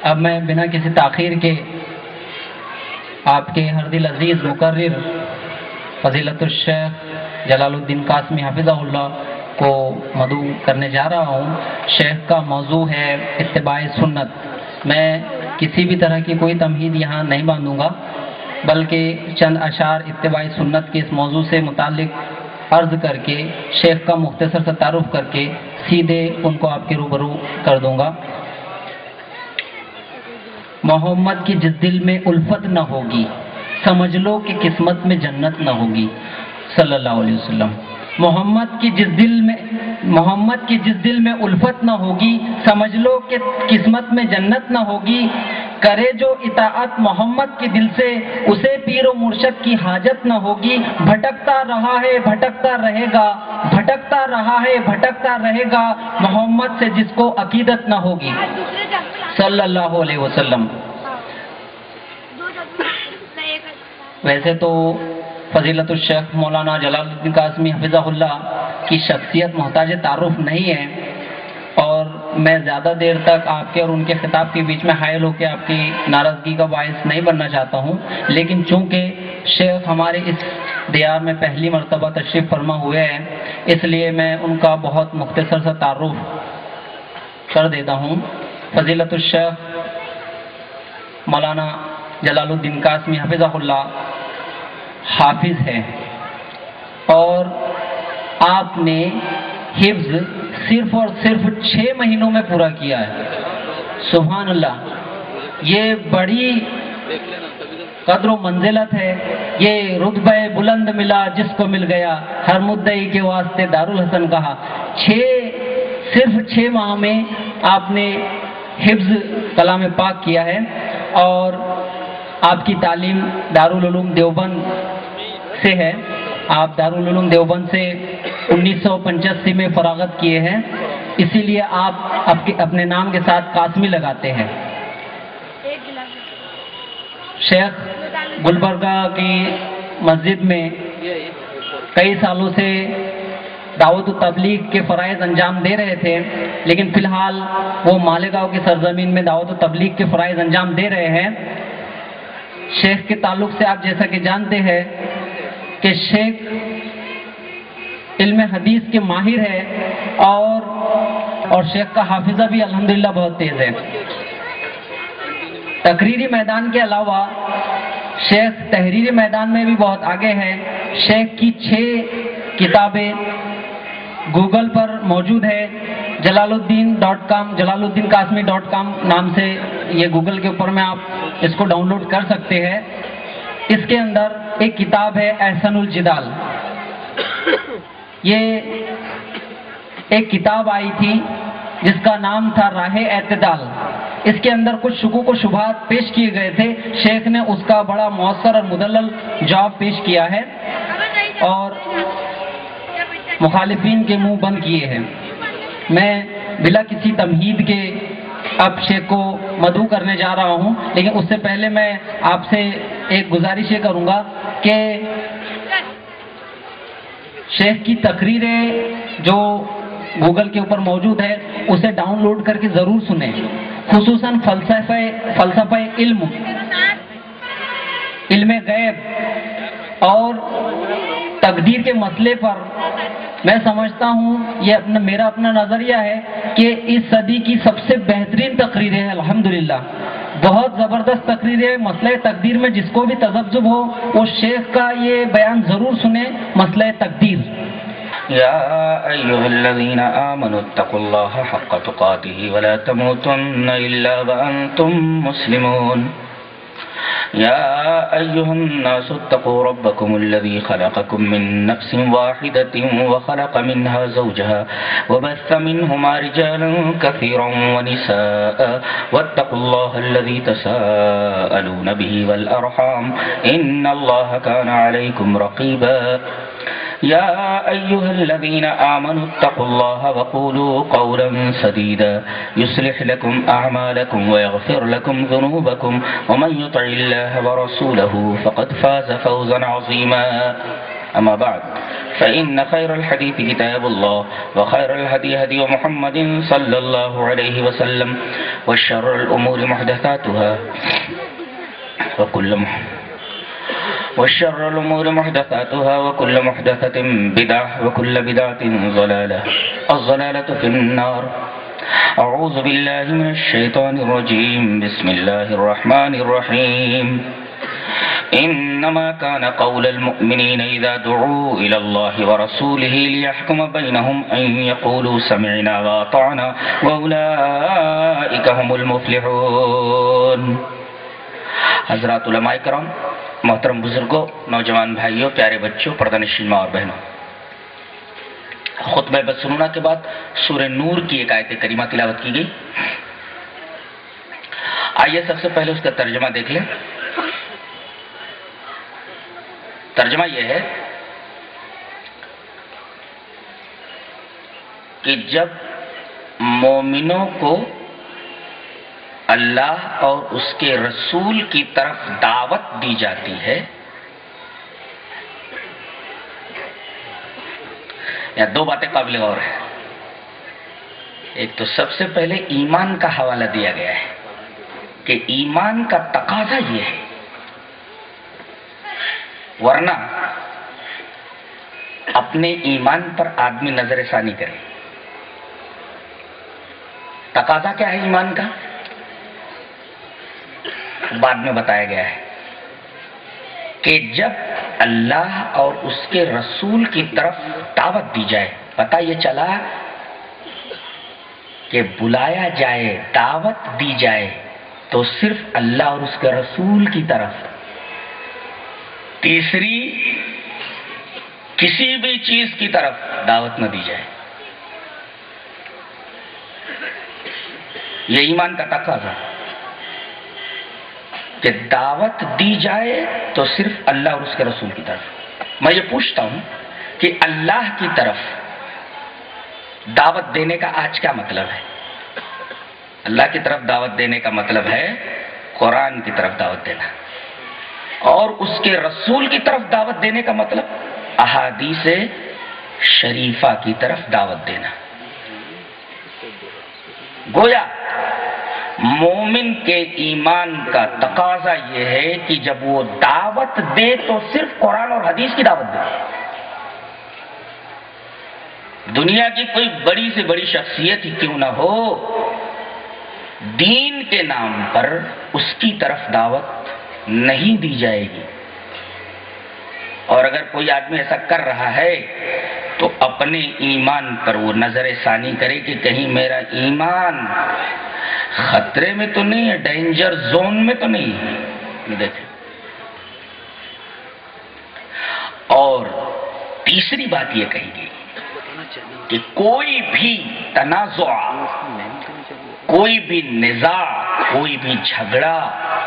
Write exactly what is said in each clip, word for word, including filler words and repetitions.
اب میں بنا کسی تاخیر کے آپ کے ہر دل عزیز مقرر فضیلت الشیخ جلال الدین قاسمی حفظہ اللہ کو مدعو کرنے جا رہا ہوں۔ شیخ کا موضوع ہے اتباع سنت۔ میں کسی بھی طرح کی کوئی تمہید یہاں نہیں باندھوں گا، بلکہ چند اشعار اتباع سنت کے اس موضوع سے متعلق عرض کر کے شیخ کا مختصر سا تعارف کر کے سیدھے ان کو آپ کے روبرو کر دوں گا۔ محمد کی جس دل میں الفت نہ ہوگی، سمجھ لو کہ قسمت میں جنت نہ ہوگی، صلی اللہ علیہ وسلم۔ محمد کی جس دل میں محمد کی جس دل میں الفت نہ ہوگی، سمجھ لو کہ قسمت میں جنت نہ ہوگی۔ کرے جو اطاعت محمد کے دل سے، اسے پیر و مرشد کی حاجت نہ ہوگی۔ بھٹکتا رہا ہے بھٹکتا رہے گا، بھٹکتا رہا ہے بھٹکتا رہے گا، محمد سے جس کو عقیدت نہ ہوگی، صلی اللہ علیہ وسلم۔ ویسے تو فضیلت الشیخ مولانا جلال الدین قاسمی حفظہ اللہ کی شخصیت محتاج تعارف نہیں ہے، اور میں زیادہ دیر تک آپ کے اور ان کے خطاب کے بیچ میں حائل ہو کے آپ کی ناراضگی کا باعث نہیں بننا چاہتا ہوں، لیکن چونکہ شیخ ہمارے اس دیار میں پہلی مرتبہ تشریف فرما ہوئے ہیں، اس لیے میں ان کا بہت مختصر سا تعارف کر دیتا ہوں۔ فضیلت الشیخ مولانا جلال الدین قاسمی حفظہ اللہ حافظ ہے، اور آپ نے حفظ صرف اور صرف چھ مہینوں میں پورا کیا ہے، سبحان اللہ۔ یہ بڑی قدر و منزلت ہے، یہ رتبہ بلند ملا جس کو مل گیا، ہر مدعی کے واسطے دارالحسن کہا۔ چھ صرف چھ ماہ میں آپ نے حفظ کلام پاک کیا ہے، اور آپ کی تعلیم دارالعلوم دیوبند سے ہے۔ آپ دارالعلوم دیوبند سے انیس سو پچاسی میں فراغت کیے ہیں، اسی لیے آپ اپنے نام کے ساتھ قاسمی لگاتے ہیں۔ شیخ گلبرگہ کی مسجد میں کئی سالوں سے دعوت و تبلیغ کے فرائض انجام دے رہے تھے، لیکن فی الحال وہ مالیگاؤں کی سرزمین میں دعوت و تبلیغ کے فرائض انجام دے رہے ہیں۔ شیخ کے تعلق سے آپ جیسا کہ جانتے ہیں کہ شیخ علم حدیث کے ماہر ہے، اور اور شیخ کا حافظہ بھی الحمدللہ بہت تیز ہے۔ تقریری میدان کے علاوہ شیخ تحریری میدان میں بھی بہت آگے ہے۔ شیخ کی چھ کتابیں گوگل پر موجود ہے، جلال الدین ڈاٹ کام جلال الدین قاسمی ڈاٹ کام نام سے یہ گوگل کے اوپر میں آپ اس کو ڈاؤن لوڈ کر سکتے ہیں۔ اس کے اندر ایک کتاب ہے احسن الجدال، یہ ایک کتاب آئی تھی جس کا نام تھا راہ اعتدال۔ اس کے اندر کچھ شکوک و شبہات پیش کیے گئے تھے، شیخ نے اس کا بڑا مؤثر اور مدلل جواب پیش کیا ہے، اور مخالفین کے منہ بند کیے ہیں۔ میں بلا کسی تمہید کے اب شیخ کو مدعو کرنے جا رہا ہوں، لیکن اس سے پہلے میں آپ سے ایک گزارش یہ کروں گا کہ شیخ کی تقریریں جو گوگل کے اوپر موجود ہے اسے ڈاؤن لوڈ کر کے ضرور سنیں، خصوصاً فلسفہ فلسفہ علم علم غیب اور تقدیر کے مسئلے پر میں سمجھتا ہوں، یہ اپنا میرا اپنا نظریہ ہے کہ اس صدی کی سب سے بہترین تقریریں ہیں الحمدللہ، بہت زبردست تقریریں۔ مسئلہ تقدیر میں جس کو بھی تذبذب ہو وہ شیخ کا یہ بیان ضرور سنیں، مسئلہ تقدیر۔ يا أيها الذين آمنوا اتقوا الله حق تقاته ولا تموتن إلا وأنتم مسلمون يا أيها الناس اتقوا ربكم الذي خلقكم من نفس واحدة وخلق منها زوجها وبث منهما رجالا كثيرا ونساء واتقوا الله الذي تساءلون به والأرحام إن الله كان عليكم رقيبا يا أيها الذين آمنوا اتقوا الله وقولوا قولا سديدا يصلح لكم أعمالكم ويغفر لكم ذنوبكم ومن يطع الله ورسوله فقد فاز فوزا عظيما أما بعد فإن خير الحديث كتاب الله وخير الهدي هدي محمد صلى الله عليه وسلم وشر الأمور محدثاتها وكل محدث وشر الأمور محدثاتها وكل محدثة بدعة وكل بدعة ضلالة الضلالة في النار. أعوذ بالله من الشيطان الرجيم. بسم الله الرحمن الرحيم. إنما كان قول المؤمنين إذا دعوا إلى الله ورسوله ليحكم بينهم أن يقولوا سمعنا وأطعنا وأولئك هم المفلحون. حضرات علماء کرام، محترم بزرگوں، نوجوان بھائیوں، پیارے بچوں، پردہ نشین ماں اور بہنوں، خطبہ بسنونہ کے بعد سورہ نور کی ایک آیت کریمہ تلاوت کی گئی. آئیے سب سے پہلے اس کا ترجمہ دیکھ لیں. ترجمہ یہ ہے کہ جب مومنوں کو اللہ اور اس کے رسول کی طرف دعوت دی جاتی ہے، یا دو باتیں قابل غور ہیں. ایک تو سب سے پہلے ایمان کا حوالہ دیا گیا ہے کہ ایمان کا تقاضا یہ ہے، ورنہ اپنے ایمان پر آدمی نظر ثانی کرے. تقاضا کیا ہے ایمان کا؟ بعد میں بتایا گیا ہے کہ جب اللہ اور اس کے رسول کی طرف دعوت دی جائے. پتہ یہ چلا کہ بلایا جائے، دعوت دی جائے تو صرف اللہ اور اس کے رسول کی طرف، تیسری کسی بھی چیز کی طرف دعوت نہ دی جائے. یہ ایمان کا تقاضا کہ دعوت دی جائے تو صرف اللہ اور اس کے رسول کی طرف. میں یہ پوچھتا ہوں کہ اللہ کی طرف دعوت دینے کا آج کیا مطلب ہے؟ اللہ کی طرف دعوت دینے کا مطلب ہے قرآن کی طرف دعوت دینا، اور اس کے رسول کی طرف دعوت دینے کا مطلب احادیث شریفہ کی طرف دعوت دینا. گویا مومن کے ایمان کا تقاضا یہ ہے کہ جب وہ دعوت دے تو صرف قرآن اور حدیث کی دعوت دے. دنیا کی کوئی بڑی سے بڑی شخصیت ہی کیوں نہ ہو، دین کے نام پر اس کی طرف دعوت نہیں دی جائے گی. اور اگر کوئی آدمی ایسا کر رہا ہے تو اپنے ایمان پر وہ نظر ثانی کرے کہ کہیں میرا ایمان خطرے میں تو نہیں ہے، ڈینجر زون میں تو نہیں ہے. دیکھیں، اور تیسری بات یہ کہی گئی کہ کوئی بھی تنازع، کوئی بھی نزاع، کوئی بھی جھگڑا،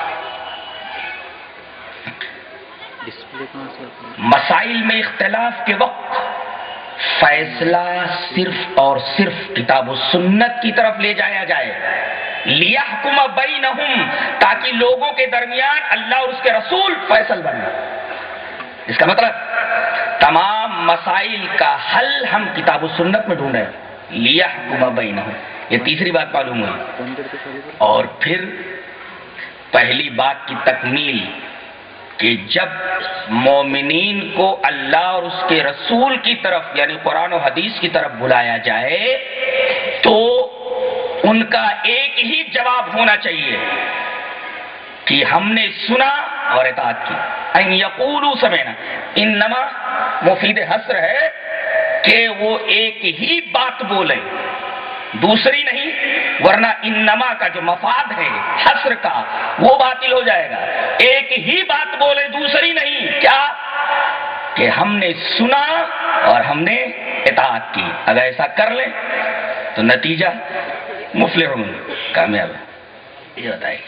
مسائل میں اختلاف کے وقت فیصلہ صرف اور صرف کتاب و سنت کی طرف لے جایا جائے. لیحکم بینہم، تاکہ لوگوں کے درمیان اللہ اور اس کے رسول فیصل بنے. اس کا مطلب تمام مسائل کا حل ہم کتاب و سنت میں ڈھونڈ رہے ہیں. لیحکم بینہم، یہ تیسری بات معلوم ہوئی. اور پھر پہلی بات کی تکمیل کہ جب مومنین کو اللہ اور اس کے رسول کی طرف یعنی قرآن و حدیث کی طرف بلایا جائے تو ان کا ایک ہی جواب ہونا چاہیے کہ ہم نے سنا اور اطاعت کی. ان یقولوا سمعنا، انما مفید حصر ہے کہ وہ ایک ہی بات بولیں، دوسری نہیں، ورنہ انما کا جو مفاد ہے حصر کا وہ باطل ہو جائے گا. ایک ہی بات بولے، دوسری نہیں. کیا؟ کہ ہم نے سنا اور ہم نے اطاعت کی. اگر ایسا کر لیں تو نتیجہ مفلحون، کامیاب ہے. یہ بتائیے،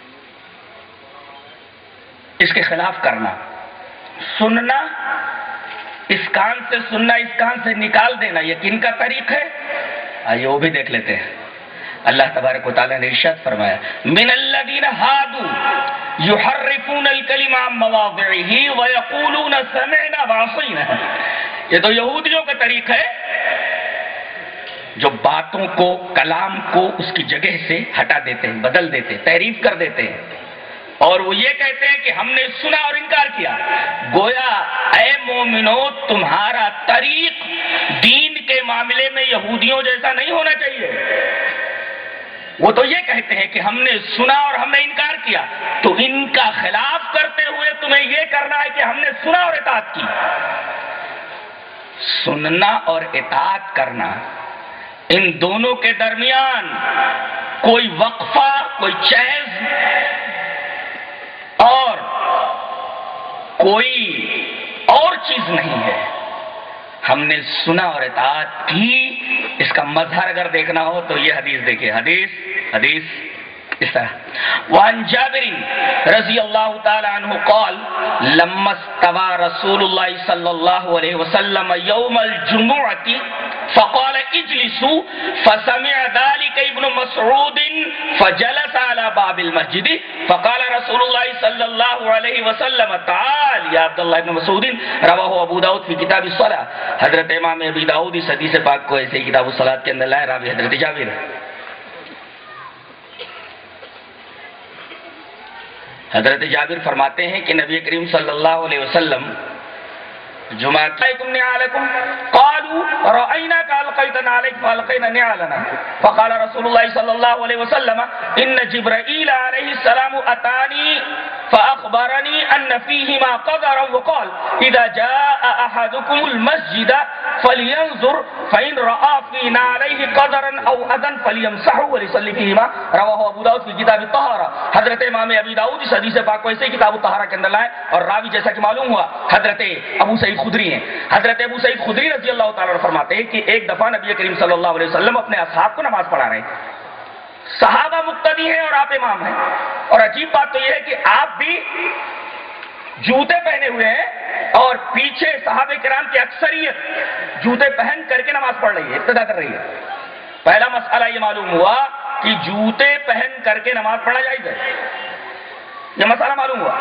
اس کے خلاف کرنا، سننا، اس کان سے سننا اس کان سے نکال دینا، یہ کن کا طریق ہے؟ آئیے وہ بھی دیکھ لیتے ہیں. اللہ تبارک و تعالیٰ نے ارشاد فرمایا، من الذین ہادوا یحرفون الکلم عن مواضعہ ویقولون سمعنا وعصینا. یہ تو یہودیوں کا طریقہ ہے جو باتوں کو، کلام کو اس کی جگہ سے ہٹا دیتے ہیں، بدل دیتے ہیں، تحریف کر دیتے ہیں، اور وہ یہ کہتے ہیں کہ ہم نے سنا اور انکار کیا. گویا اے مومنو تمہارا طریق دین کے معاملے میں یہودیوں جیسا نہیں ہونا چاہیے. وہ تو یہ کہتے ہیں کہ ہم نے سنا اور ہم نے انکار کیا، تو ان کا خلاف کرتے ہوئے تمہیں یہ کرنا ہے کہ ہم نے سنا اور اطاعت کی. سننا اور اطاعت کرنا، ان دونوں کے درمیان کوئی وقفہ، کوئی چیز اور کوئی اور چیز نہیں ہے. ہم نے سنا اور اطاعت کی، اس کا مظہر اگر دیکھنا ہو تو یہ حدیث دیکھیں. حدیث حدیث اس طرح وعن جابر رضی اللہ تعالی عنہ قال لما استوى رسول اللہ صلی اللہ علیہ وسلم یوم الجمعۃ فقال اجلسوا فسمع ذلك ابن مسعود فجلس على باب المسجد فقال رسول اللہ صلی اللہ علیہ وسلم تعال یا عبداللہ ابن مسعود رواہ ابو داؤد فی کتاب الصلاۃ. حضرت امام ابی داؤد اس حدیث پاک کو ایسے کتاب الصلاۃ کے اندر لائے. راوی حضرت جابر ہے. حضرت جابر فرماتے ہیں کہ نبی کریم صلی اللہ علیہ وسلم جمعہ علیکم نعالکم قالوا رأیناک القیت نعالک فالقینا نعالنا فقال رسول اللہ صلی اللہ علیہ وسلم ان جبرائیل علیہ السلام اتانی فاخبرنی ان فیہما قدرا وقال اذا جاء احدکم المسجد فلینظر فإن رأى في نعلیہ قدرا او اذن فلیمسحوا وليصلی فیہما. رواہ ابو داؤد فی کتاب الطہارہ. حضرت امام ابی داؤد اس حدیث پاک کو ایسے کتاب الطہارہ کے اندر لائے اور راوی جیسا کہ معلوم ہوا حضرت ابو سعید خدری ہیں. حضرت ابو سعید خدری رضی اللہ تعالیٰ عنہ فرماتے ہیں کہ ایک دفعہ نبی کریم صلی اللہ علیہ وسلم اپنے اصحاب کو نماز پڑھا رہے ہیں. صحابہ مقتدی ہیں اور آپ امام ہیں. اور عجیب بات تو یہ ہے کہ آپ بھی جوتے پہنے ہوئے ہیں اور پیچھے صحابہ کرام کی اکثریت جوتے پہن کر کے نماز پڑھ رہی ہے، ابتدا کر رہی ہے. پہلا مسئلہ یہ معلوم ہوا کہ جوتے پہن کر کے نماز پڑھنا جائز ہے. یہ مسئلہ معلوم ہوا.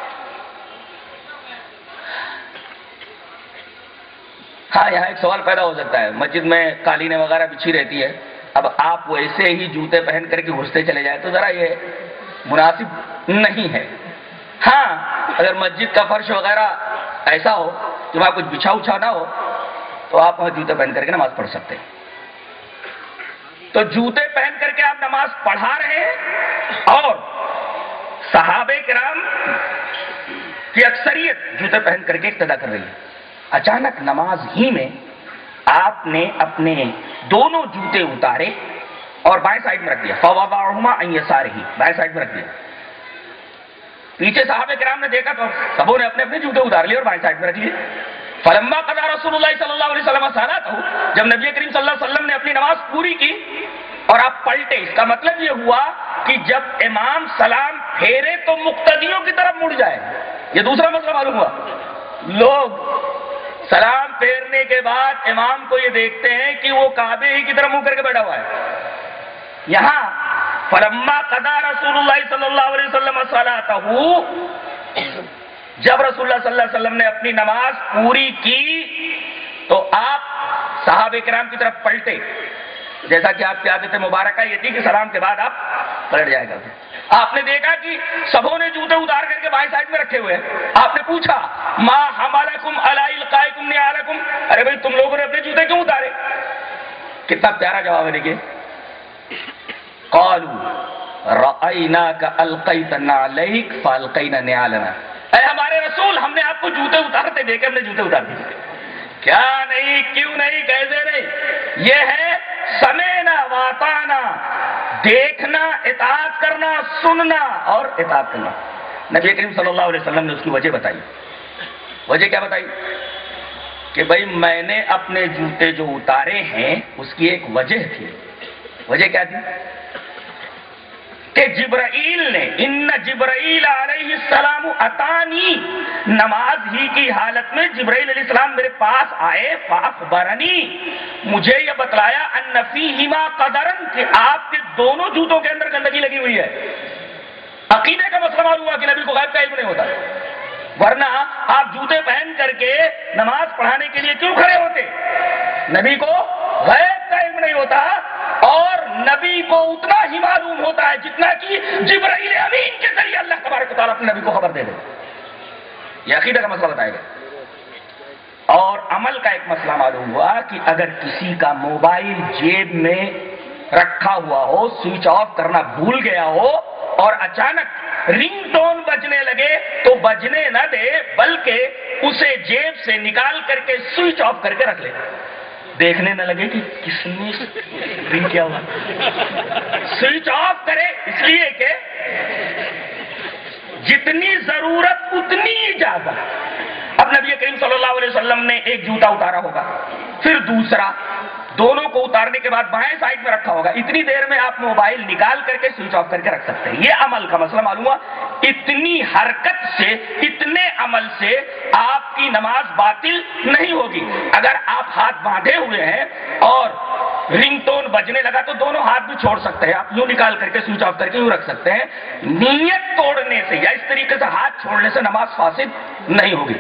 ہاں یہاں ایک سوال پیدا ہو سکتا ہے، مسجد میں قالینیں وغیرہ بچھی رہتی ہے، اب آپ ویسے ہی جوتے پہن کر کے گھستے چلے جائیں تو ذرا یہ مناسب نہیں ہے. ہاں اگر مسجد کا فرش وغیرہ ایسا ہو کہ وہاں کچھ بچھا اچھا نہ ہو تو آپ وہاں جوتے پہن کر کے نماز پڑھ سکتے ہیں. تو جوتے پہن کر کے آپ نماز پڑھا رہے ہیں اور صحابہ کرام کی اکثریت جوتے پہن کر کے اقتدا کر رہی ہے. اچانک نماز ہی میں آپ نے اپنے دونوں جوتے اتارے اور بائیں سائڈ میں رکھ دیا. فوضعهما عن يساره، بائیں سائڈ میں رکھ دیا. پیچھے صحابہ کرام نے دیکھا تو سبوں نے اپنے اپنے جوتے اتار لیے اور بائیں سائڈ میں رکھ لیے. فلما قضى رسول اللہ صلی اللہ علیہ وسلم صلاته، جب نبی کریم صلی اللہ علیہ وسلم نے اپنی نماز پوری کی اور آپ پلٹے، اس کا مطلب یہ ہوا کہ جب امام سلام پھیرے تو مقتدیوں کی طرف مڑ جائے. یہ دوسرا مسئلہ معلوم ہوا. لوگ سلام پھیرنے کے بعد امام کو یہ دیکھتے ہیں کہ وہ کعبے ہی کی طرف منہ کر کے بیٹھا ہوا ہے. یہاں فلما قضى رسول اللہ صلی اللہ علیہ وسلم صلاته، جب رسول اللہ صلی اللہ علیہ وسلم نے اپنی نماز پوری کی تو آپ صحابہ کرام کی طرف پلٹے. جیسا کہ آپ کی عادت مبارکہ یہ تھی کہ سلام کے بعد آپ پلٹ جائے کرتے. آپ نے دیکھا کہ سبوں نے جوتے اتار کر کے بائیں سائڈ میں رکھے ہوئے ہیں. آپ نے پوچھا ما حملکم علی القائکم نعالکم، ارے بھائی تم لوگوں نے اپنے جوتے کیوں اتارے؟ کتنا پیارا جواب ہے. دیکھیے قالوا رأیناک القیت نعلیک فالقینا نعالنا، اے ہمارے رسول ہم نے آپ کو جوتے اتارتے دیکھے، ہم نے جوتے اتار دیے. کیا نہیں، کیوں نہیں، کیسے نہیں؟ یہ ہے سمینا واطانا، دیکھنا، اطاعت کرنا، سننا اور اطاعت کرنا. نبی کریم صلی اللہ علیہ وسلم نے اس کی وجہ بتائی. وجہ کیا بتائی؟ کہ بھائی میں نے اپنے جوتے جو اتارے ہیں اس کی ایک وجہ تھی. وجہ کیا تھی؟ کہ جبرائیل نے ان جبرائیل علیہ السلام اتانی، نماز ہی کی حالت میں جبرائیل علیہ السلام میرے پاس آئے. فاخبرنی، مجھے یہ بتلایا ان فیہما قدرن، کہ آپ کے دونوں جوتوں کے اندر گندگی لگی ہوئی ہے. عقیدے کا مسئلہ معلوم ہوا کہ نبی کو غیب کا علم نہیں ہوتا، ورنہ آپ جوتے پہن کر کے نماز پڑھانے کے لیے کیوں کھڑے ہوتے؟ نبی کو غیب کا علم نہیں ہوتا، اور نبی کو اتنا ہی معلوم ہوتا ہے جتنا کہ جبرائیل امین کے ذریعے اللہ تبارک و تعالیٰ اپنے نبی کو خبر دے دے۔ یہ عقیدہ کا مسئلہ بتائے گا۔ اور عمل کا ایک مسئلہ معلوم ہوا کہ اگر کسی کا موبائل جیب میں رکھا ہوا ہو، سوئچ آف کرنا بھول گیا ہو اور اچانک رنگ ٹون بجنے لگے تو بجنے نہ دے، بلکہ اسے جیب سے نکال کر کے سوئچ آف کر کے رکھ لے، دیکھنے نہ لگے کہ کس نے رنگ کیا ہوا۔ سوئچ آف کرے اس لیے کہ جتنی ضرورت اتنی اجازت۔ اب نبی کریم صلی اللہ علیہ وسلم نے ایک جوتا اتارا ہوگا، پھر دوسرا، دونوں کو اتارنے کے بعد بائیں سائڈ میں رکھا ہوگا، اتنی دیر میں آپ موبائل نکال کر کے سوئچ آف کر کے رکھ سکتے ہیں۔ یہ عمل کا مسئلہ معلوم ہوا۔ اتنی حرکت سے، اتنے عمل سے آپ کی نماز باطل نہیں ہوگی۔ اگر آپ ہاتھ باندھے ہوئے ہیں اور رنگ ٹون بجنے لگا تو دونوں ہاتھ بھی چھوڑ سکتے ہیں، آپ یوں نکال کر کے سوئچ آف کر کے یوں رکھ سکتے ہیں۔ نیت توڑنے سے یا اس طریقے سے ہاتھ چھوڑنے سے نماز فاسد نہیں ہوگی۔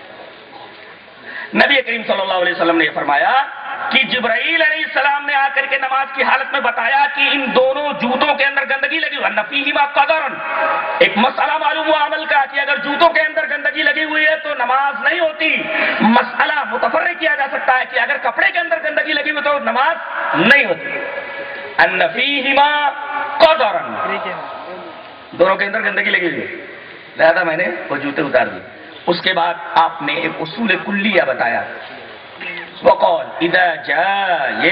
نبی کریم صلی اللہ علیہ وسلم نے یہ فرمایا کہ جبرائیل علیہ السلام نے آ کر کے نماز کی حالت میں بتایا کہ ان دونوں جوتوں کے اندر گندگی لگی ہوئی، نفیہما قدرن۔ ایک مسئلہ معلوم ہوا عمل کا کہ اگر جوتوں کے اندر گندگی لگی ہوئی ہے تو نماز نہیں ہوتی۔ مسئلہ متفرق کیا جا سکتا ہے کہ اگر کپڑے کے اندر گندگی لگی ہوئی تو نماز نہیں ہوتی۔ نفیہما قدرن، دونوں کے اندر گندگی لگی ہوئی ہے، لہذا میں نے وہ جوتے اتار دی۔ اس کے بعد آپ نے ایک اصول کلیہ بتایا، وقال اذا جاء، یہ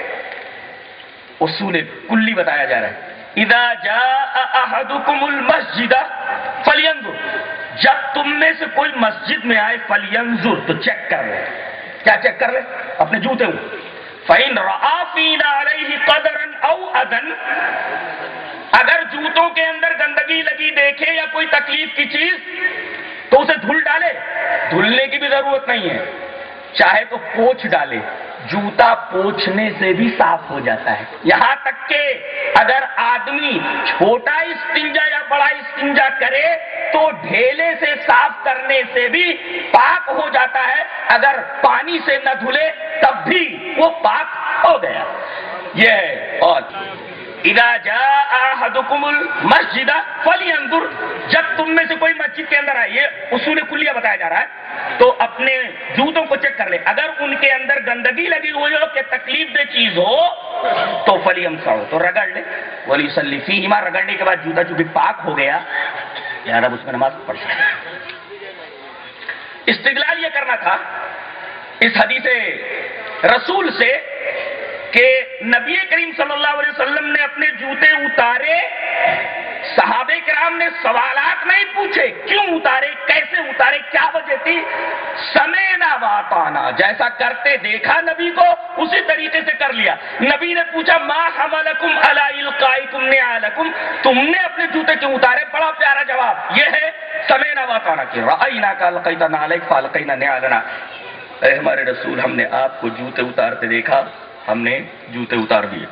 اصول کلی بتایا جا رہا ہے، اذا جاء احدكم المسجد فلينظر، جب تم میں سے کوئی مسجد میں آئے فلينظر، تو چیک کر لے۔ کیا چیک کر لے؟ اپنے جوتے ہوں۔ فإن رأى فينا عليه قدرا او اذى، اگر جوتوں کے اندر گندگی لگی دیکھے یا کوئی تکلیف کی چیز تو اسے دھل ڈالے۔ دھلنے کی بھی ضرورت نہیں ہے، چاہے تو پوچھ ڈالے، جوتا پوچھنے سے بھی صاف ہو جاتا ہے۔ یہاں تک کہ اگر آدمی چھوٹا استنجا یا بڑا استنجا کرے تو ڈھیلے سے صاف کرنے سے بھی پاک ہو جاتا ہے، اگر پانی سے نہ دھلے تب بھی وہ پاک ہو گیا۔ یہ ہے۔ اور اذا جاء احدكم المسجد فلينظر، جب تم میں سے کوئی مسجد کے اندر آئے، یہ اصول کلیہ بتایا جا رہا ہے، تو اپنے جوتوں کو چیک کر لے، اگر ان کے اندر گندگی لگی ہوئی ہو کہ تکلیف دہ چیز ہو تو فلیمسحوا، تو رگڑ لے، ولیصلی فیہما، رگڑنے کے بعد جوتا چونکہ پاک ہو گیا یار اب اس میں نماز پڑھ سکتے۔ استدلال یہ کرنا تھا اس حدیث رسول سے کہ نبی کریم صلی اللہ علیہ وسلم نے اپنے جوتے اتارے، صحابہ کرام نے سوالات نہیں پوچھے، کیوں اتارے، کیسے اتارے، کیا وجہ تھی، سمعنا واطعنا، جیسا کرتے دیکھا نبی کو اسی طریقے سے کر لیا۔ نبی نے پوچھا ما حملکم علی القائکم نعالکم، تم نے اپنے جوتے کیوں اتارے، بڑا پیارا جواب یہ ہے سمعنا واطعنا کہ رأیناک القیت نعلیک فالقینا نعالنا، اے ہمارے رسول ہم نے آپ کو جوتے اتارتے دیکھا، ہم نے جوتے اتار دیے،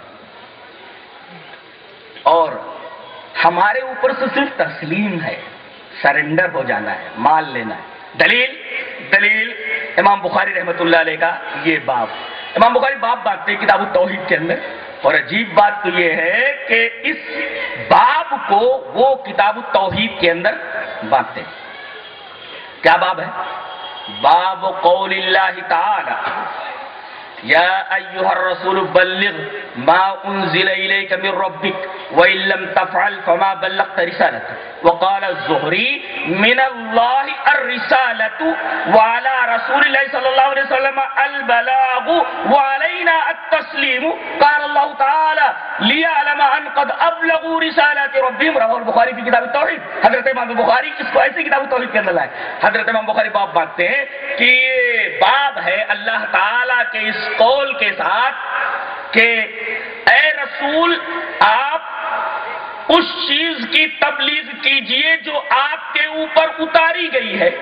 اور ہمارے اوپر سے صرف تسلیم ہے، سرنڈر ہو جانا ہے، مال لینا ہے۔ دلیل دلیل امام بخاری رحمۃ اللہ علیہ کا یہ باب، امام بخاری باب باندھتے ہیں کتاب التوحید کے اندر، اور عجیب بات تو یہ ہے کہ اس باب کو وہ کتاب التوحید کے اندر باندھتے ہیں۔ کیا باب ہے؟ باب قول اللہ تعالی یا ایھا الرسول بلغ ما انزل الیک من ربک وان لم تفعل فما بلغت رسالته، وقال الزهري من الله الرسالة وعلى رسول الله صلى الله عليه وسلم البلاغ وعلينا التسليم، قال الله تعالى ليعلم ان قد ابلغوا رسالات ربهم، رواه البخاری کی کتاب التوحید۔ حضرت امام بخاری اس کو ایسی کتاب التوحید کے اندر لائے۔ حضرت امام بخاری باب باندھتے ہیں کہ یہ باب ہے اللہ تعالیٰ کے اس قول کے ساتھ کہ اے رسول آپ اس چیز کی تبلیغ کیجئے جو آپ کے اوپر اتاری گئی ہے۔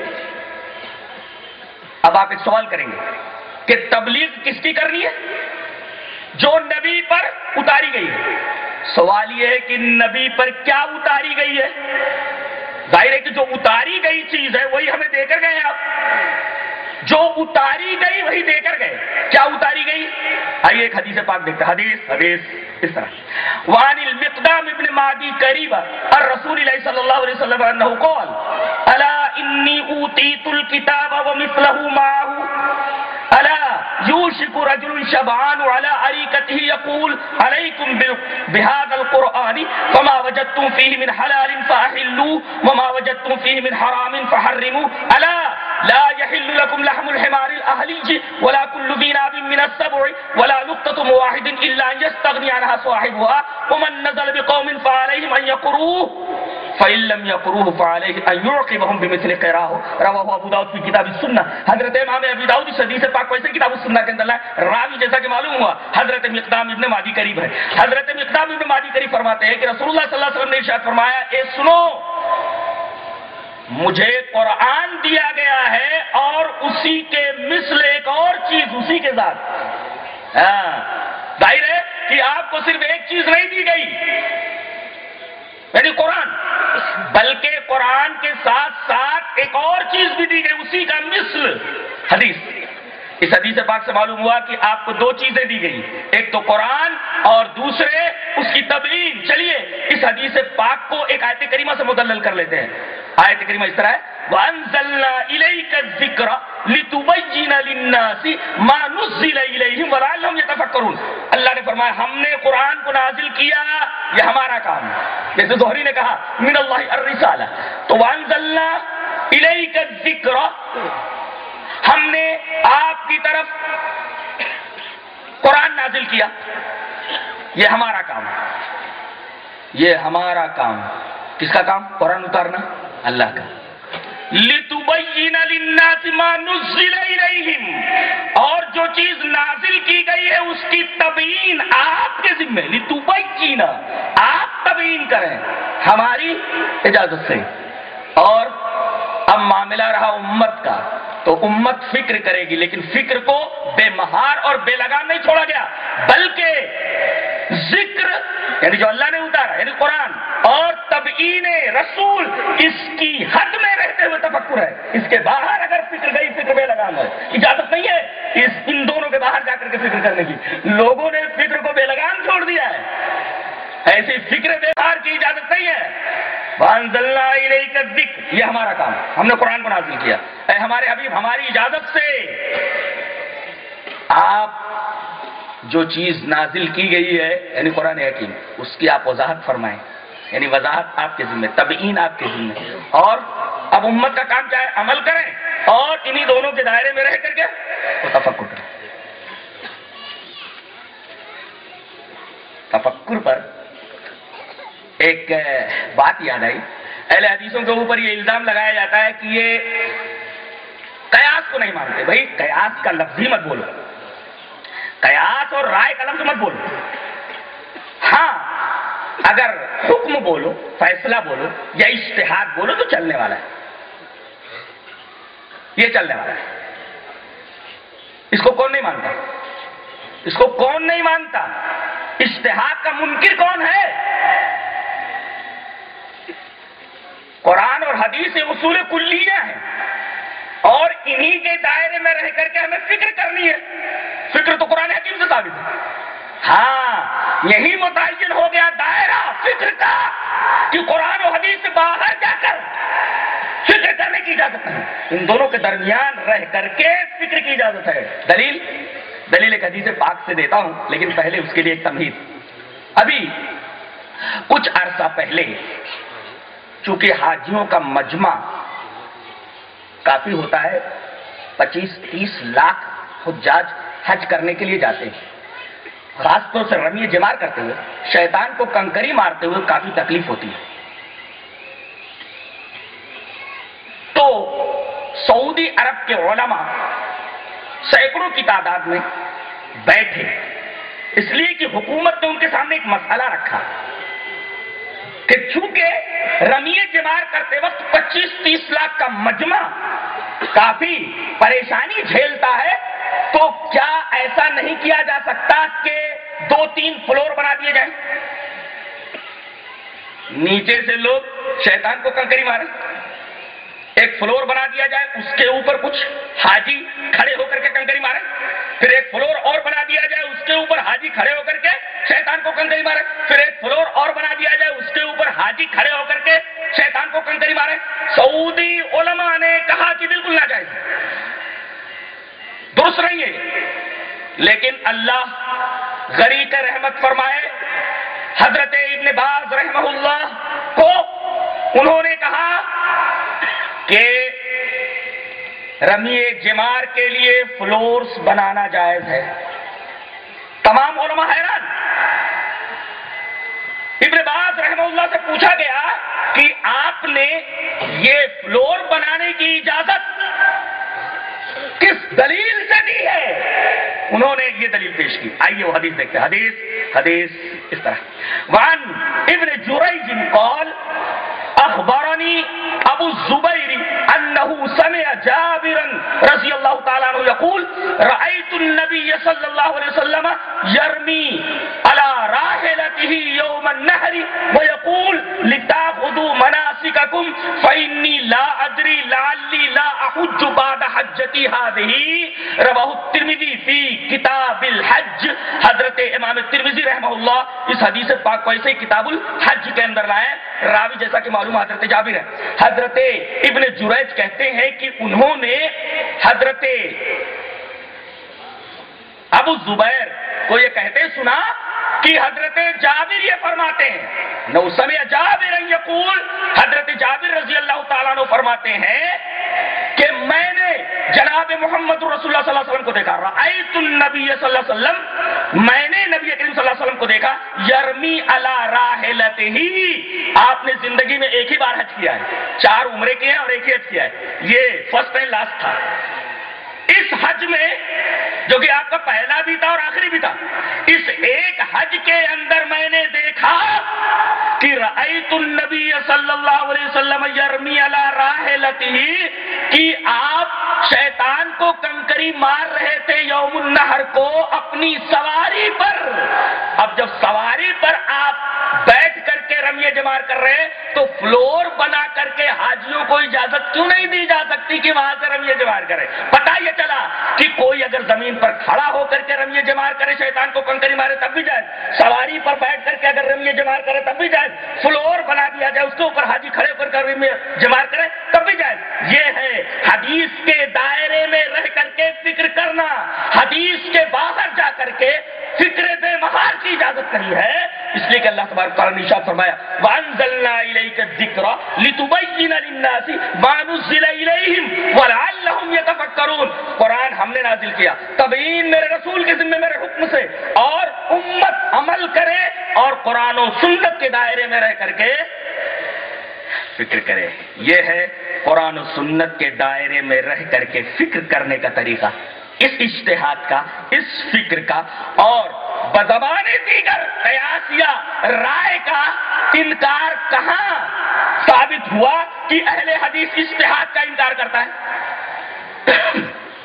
اب آپ ایک سوال کریں گے کہ تبلیغ کس کی کرنی ہے؟ جو نبی پر اتاری گئی ہے۔ سوال یہ ہے کہ نبی پر کیا اتاری گئی ہے؟ ظاہر ہے کہ جو اتاری گئی چیز ہے وہی ہمیں دے کر گئے آپ، جو اتاری گئی وہی دے کر گئے. کیا اتاری گئی؟ آئیے ایک حدیث پاک دیکھتے ہیں. حدیث حدیث اس طرح وعن المقدام ابن معدی قریبا الرسول اللہ صلی اللہ علیہ وسلم انه قال الا انی اوتیت الكتاب ومثله معه الا یوشک رجل شبعان على اريكته يقول عليكم بهذا القرآن فما وجدتم فيه من حلال فاحلوا وما وجدتم فيه من حرام فحرموا الا لا يحل لكم لحم الحمار الاهلي ولا كل ذي ناب من السبع ولا نقطة واحد الا ان يستغني عنها صاحبها ومن نزل بقوم فعليهم ان يقروه فإن لم يقروه فعليه ان يعقبهم بمثل قراه. رواه ابو داؤد في کتاب السنہ. حضرت امام ابو داؤد اس حدیث پاک کو ایسے کتاب السنہ کے اندر راوی جیسا کہ معلوم ہوا حضرت مقدام ابن معدی قریب ہے. حضرت مقدام ابن معدی قریب فرماتے ہیں کہ رسول اللہ صلی اللہ علیہ وسلم نے ارشاد فرمایا اے سنو مجھے قرآن دیا گیا ہے اور اسی کے مثل ایک اور چیز اسی کے ساتھ. ہاں ظاہر ہے کہ آپ کو صرف ایک چیز نہیں دی گئی یعنی قرآن، بلکہ قرآن کے ساتھ ساتھ ایک اور چیز بھی دی گئی اسی کا مثل. حدیث اس حدیث پاک سے معلوم ہوا کہ آپ کو دو چیزیں دی گئی، ایک تو قرآن اور دوسرے اس کی تبیین. چلیے اس حدیث پاک کو ایک آیت کریمہ سے مدلل کر لیتے ہیں. آیت کریمہ اس طرح ہے وَأَنزَلْنَا إِلَيْكَ الذِّكْرَ لِتُبَيِّنَ لِلنَّاسِ مَا نُزِّلَ إِلَيْهِمْ وَلَعَلَّهُمْ يَتَفَكَّرُونَ. اللہ نے فرمایا ہم نے قرآن کو نازل کیا، یہ ہمارا کام ہے. جیسے زہری نے کہا من اللہ الرسالہ، تو وَأَنزَلْنَا إِلَيْكَ الذِّكْرَ ہم نے آپ کی طرف قرآن نازل کیا، یہ ہمارا کام ہے. یہ ہمارا کام. کس کا کام؟ قرآن اتارنا اللہ کا. لِتُبَيِّنَ لِلنَّاسِ مَا نُزِّلَ إِلَيْهِمْ اور جو چیز نازل کی گئی ہے اس کی تبیین آپ کے ذمہ. لِتُبَيِّنَ آپ تبیین کریں ہماری اجازت سے. اور اب معاملہ رہا امت کا تو امت فکر کرے گی، لیکن فکر کو بے مہار اور بے لگام نہیں چھوڑا گیا، بلکہ ذکر یعنی جو اللہ نے اتارا یعنی قرآن اور تبیین رسول اس کی حد میں رہتے ہوئے تفکر ہے. اس کے باہر اگر فکر گئی فکر بے لگام ہے. اجازت نہیں ہے اس ان دونوں کے باہر جا کر کے فکر کرنے کی. لوگوں نے فکر کو بے لگام چھوڑ دیا ہے، ایسی فکر بے بہار کی اجازت نہیں ہے. وَأَنزَلْنَا إِلَيْكَ الذِّكْرَ یہ ہمارا کام، ہم نے قرآن کو نازل کیا. اے ہمارے حبیب ہماری اجازت سے آپ جو چیز نازل کی گئی ہے یعنی قرآن حکیم اس کی آپ وضاحت فرمائیں، یعنی وضاحت آپ کے ذمہ، تبیین آپ کے ذمہ. اور اب امت کا کام کیا ہے؟ عمل کریں اور انہی دونوں کے دائرے میں رہ کر کے تفکر کریں. تفکر پر ایک بات یاد آئی. اہل حدیثوں کے اوپر یہ الزام لگایا جاتا ہے کہ یہ قیاس کو نہیں مانتے. بھائی قیاس کا لفظ ہی مت بولو، قیاس اور رائے کا لفظ مت بولو. ہاں اگر حکم بولو، فیصلہ بولو یا اجتہاد بولو تو چلنے والا ہے، یہ چلنے والا ہے. اس کو کون نہیں مانتا؟ اس کو کون نہیں مانتا؟ اجتہاد کا منکر کون ہے؟ قرآن اور حدیث اصول کلیہ ہیں اور انہی کے دائرے میں رہ کر کے ہمیں فکر کرنی ہے. فکر تو قرآن حکیم سے ثابت ہے. ہاں یہی متعین ہو گیا دائرہ فکر کا کہ قرآن و حدیث سے باہر جا کر فکر کرنے کی اجازت نہیں. ان دونوں کے درمیان رہ کر کے فکر کی اجازت ہے. دلیل دلیل ایک حدیث پاک سے دیتا ہوں، لیکن پہلے اس کے لیے ایک تمہید. ابھی کچھ عرصہ پہلے چونکہ حاجیوں کا مجمع کافی ہوتا ہے، پچیس تیس لاکھ حجاج حج کرنے کے لیے جاتے ہیں. خاص طور سے رمی جمار کرتے ہوئے، شیطان کو کنکری مارتے ہوئے کافی تکلیف ہوتی ہے. تو سعودی عرب کے علماء سینکڑوں کی تعداد میں بیٹھے، اس لیے کہ حکومت نے ان کے سامنے ایک مسئلہ رکھا کہ چونکہ رمیے جمار کرتے وقت پچیس تیس لاکھ کا مجمع کافی پریشانی جھیلتا ہے، تو کیا ایسا نہیں کیا جا سکتا کہ دو تین فلور بنا دیے جائیں؟ نیچے سے لوگ شیطان کو کنکری مارے، ایک فلور بنا دیا جائے، اس کے اوپر کچھ حاجی کھڑے ہو کر کے کنکری مارے، پھر ایک فلور اور بنا دیا جائے، اس کے اوپر حاجی کھڑے ہو کر کے شیطان کو کنکری مارے، پھر ایک فلور اور بنا دیا جائے، اس کے اوپر حاجی کھڑے ہو کر کے شیطان کو کنکری مارے۔ سعودی علماء نے کہا کہ بالکل ناجائز ہے، درست نہیں ہے، لیکن اللہ غریق رحمت فرمائے حضرت ابن باز رحمہ اللہ کو، انہوں نے کہا کہ رمی جمار کے لیے فلورز بنانا جائز ہے۔ تمام علماء حیران۔ ابن باز رحمہ اللہ سے پوچھا گیا کہ آپ نے یہ فلور بنانے کی اجازت کس دلیل سے دی ہے؟ انہوں نے یہ دلیل پیش کی، آئیے وہ حدیث دیکھتے ہیں۔ حدیث حدیث اس طرح، وعن ابن جریج قال اخبرني ابو الزبير انه سمع جابرا رضي الله تعالى عنه يقول رايت النبي صلى الله عليه وسلم يرمي على راحلته يوم النحر ويقول لتاخذوا مناسككم فاني لا ادري لعلي لا احج بعد حجتي هذه، رواه الترمذي في کتاب الحج۔ حضرت امام ترمذی رحمہ اللہ اس حدیث پاک کو ایسے کتاب الحج کے اندر لائے، راوی جیسا کہ معلوم حضرت جابر ہے۔ حضرت ابن جریج کہتے ہیں کہ انہوں نے حضرت ابو زبیر کو یہ کہتے سنا کہ حضرت جابر یہ فرماتے ہیں، نو سمع جابر یقول، حضرت جابر رضی اللہ تعالیٰ عنہ فرماتے ہیں کہ میں نے جناب محمد رسول اللہ صلی اللہ علیہ وسلم کو دیکھا، رأیت النبی صلی اللہ علیہ وسلم، میں نے نبی کریم صلی اللہ علیہ وسلم کو دیکھا، یرمی علی راحلتہ، آپ نے زندگی میں ایک ہی بار حج کیا ہے، چار عمرے کیے ہیں اور ایک ہی حج کیا ہے، یہ فرسٹ اینڈ لاسٹ تھا۔ اس حج میں جو کہ آپ کا پہلا بھی تھا اور آخری بھی تھا، اس ایک حج کے اندر میں نے دیکھا کہ رأیت النبی صلی اللہ علیہ وسلم یرمی علی راحلتہ، کہ آپ شیطان کو کنکری مار رہے تھے یوم النحر کو اپنی سواری پر۔ اب جب سواری پر آپ بیٹھ کر کے رمی جمار کر رہے ہیں تو فلور بنا کر کے حاجیوں کو اجازت کیوں نہیں دی جا سکتی کہ وہاں سے رمی جمار کرے؟ پتہ یہ چلا کہ کوئی اگر زمین پر کھڑا ہو کر کے رمی جمار کرے شیطان کو کنکری مارے تب بھی جائے، سواری پر بیٹھ کر کے اگر رمی جمار کرے تب بھی جائے، فلور بنا دیا جائے اس کے اوپر حاجی کھڑے ہو کر رمی جمار کرے تب بھی جائے۔ یہ ہے حدیث کے دائرے میں رہ کر کے فکر کرنا، حدیث کے باہر جا کر کے فکر بے مہار کی اجازت نہیں ہے، اس لیے کہ اللہ تبارک تعالیٰ نے ارشاد فرمایا وَأَنزَلْنَا إِلَيْكَ الذِّكْرَ لِتُبَيِّنَ لِلنَّاسِ مَا نُزِّلَ إِلَيْهِمْ وَلَعَلَّهُمْ يَتَفَكَّرُونَ۔ قرآن ہم نے نازل کیا تبیین میرے رسول کے ذمہ میرے حکم سے، اور امت عمل کرے اور قرآن و سنت کے دائرے میں رہ کر کے فکر کرے۔ یہ ہے قرآن و سنت کے دائرے میں رہ کر کے فکر کرنے کا طریقہ، اس اجتہاد کا، اس فکر کا، اور بزبان دیگر قیاس یا رائے کا انکار کہاں ثابت ہوا کہ اہل حدیث اجتہاد کا انکار کرتا ہے؟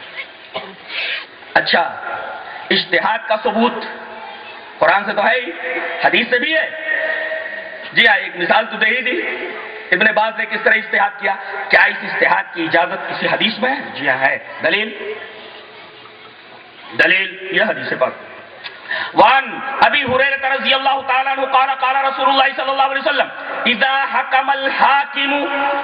اچھا، اجتہاد کا ثبوت قرآن سے تو ہے ہی، حدیث سے بھی ہے۔ جی ہاں، ایک مثال تو دے ہی دی، ابن باز نے کس طرح اجتہاد کیا، کیا اس اجتہاد کی اجازت کسی حدیث میں ہے؟ جی ہاں ہے، دلیل دلیل یہ حدیث پاک۔ وان ابی ہریرہ رضی اللہ تعالی عنہ قال قال رسول اللہ صلی اللہ علیہ وسلم اذا حکم الحاکم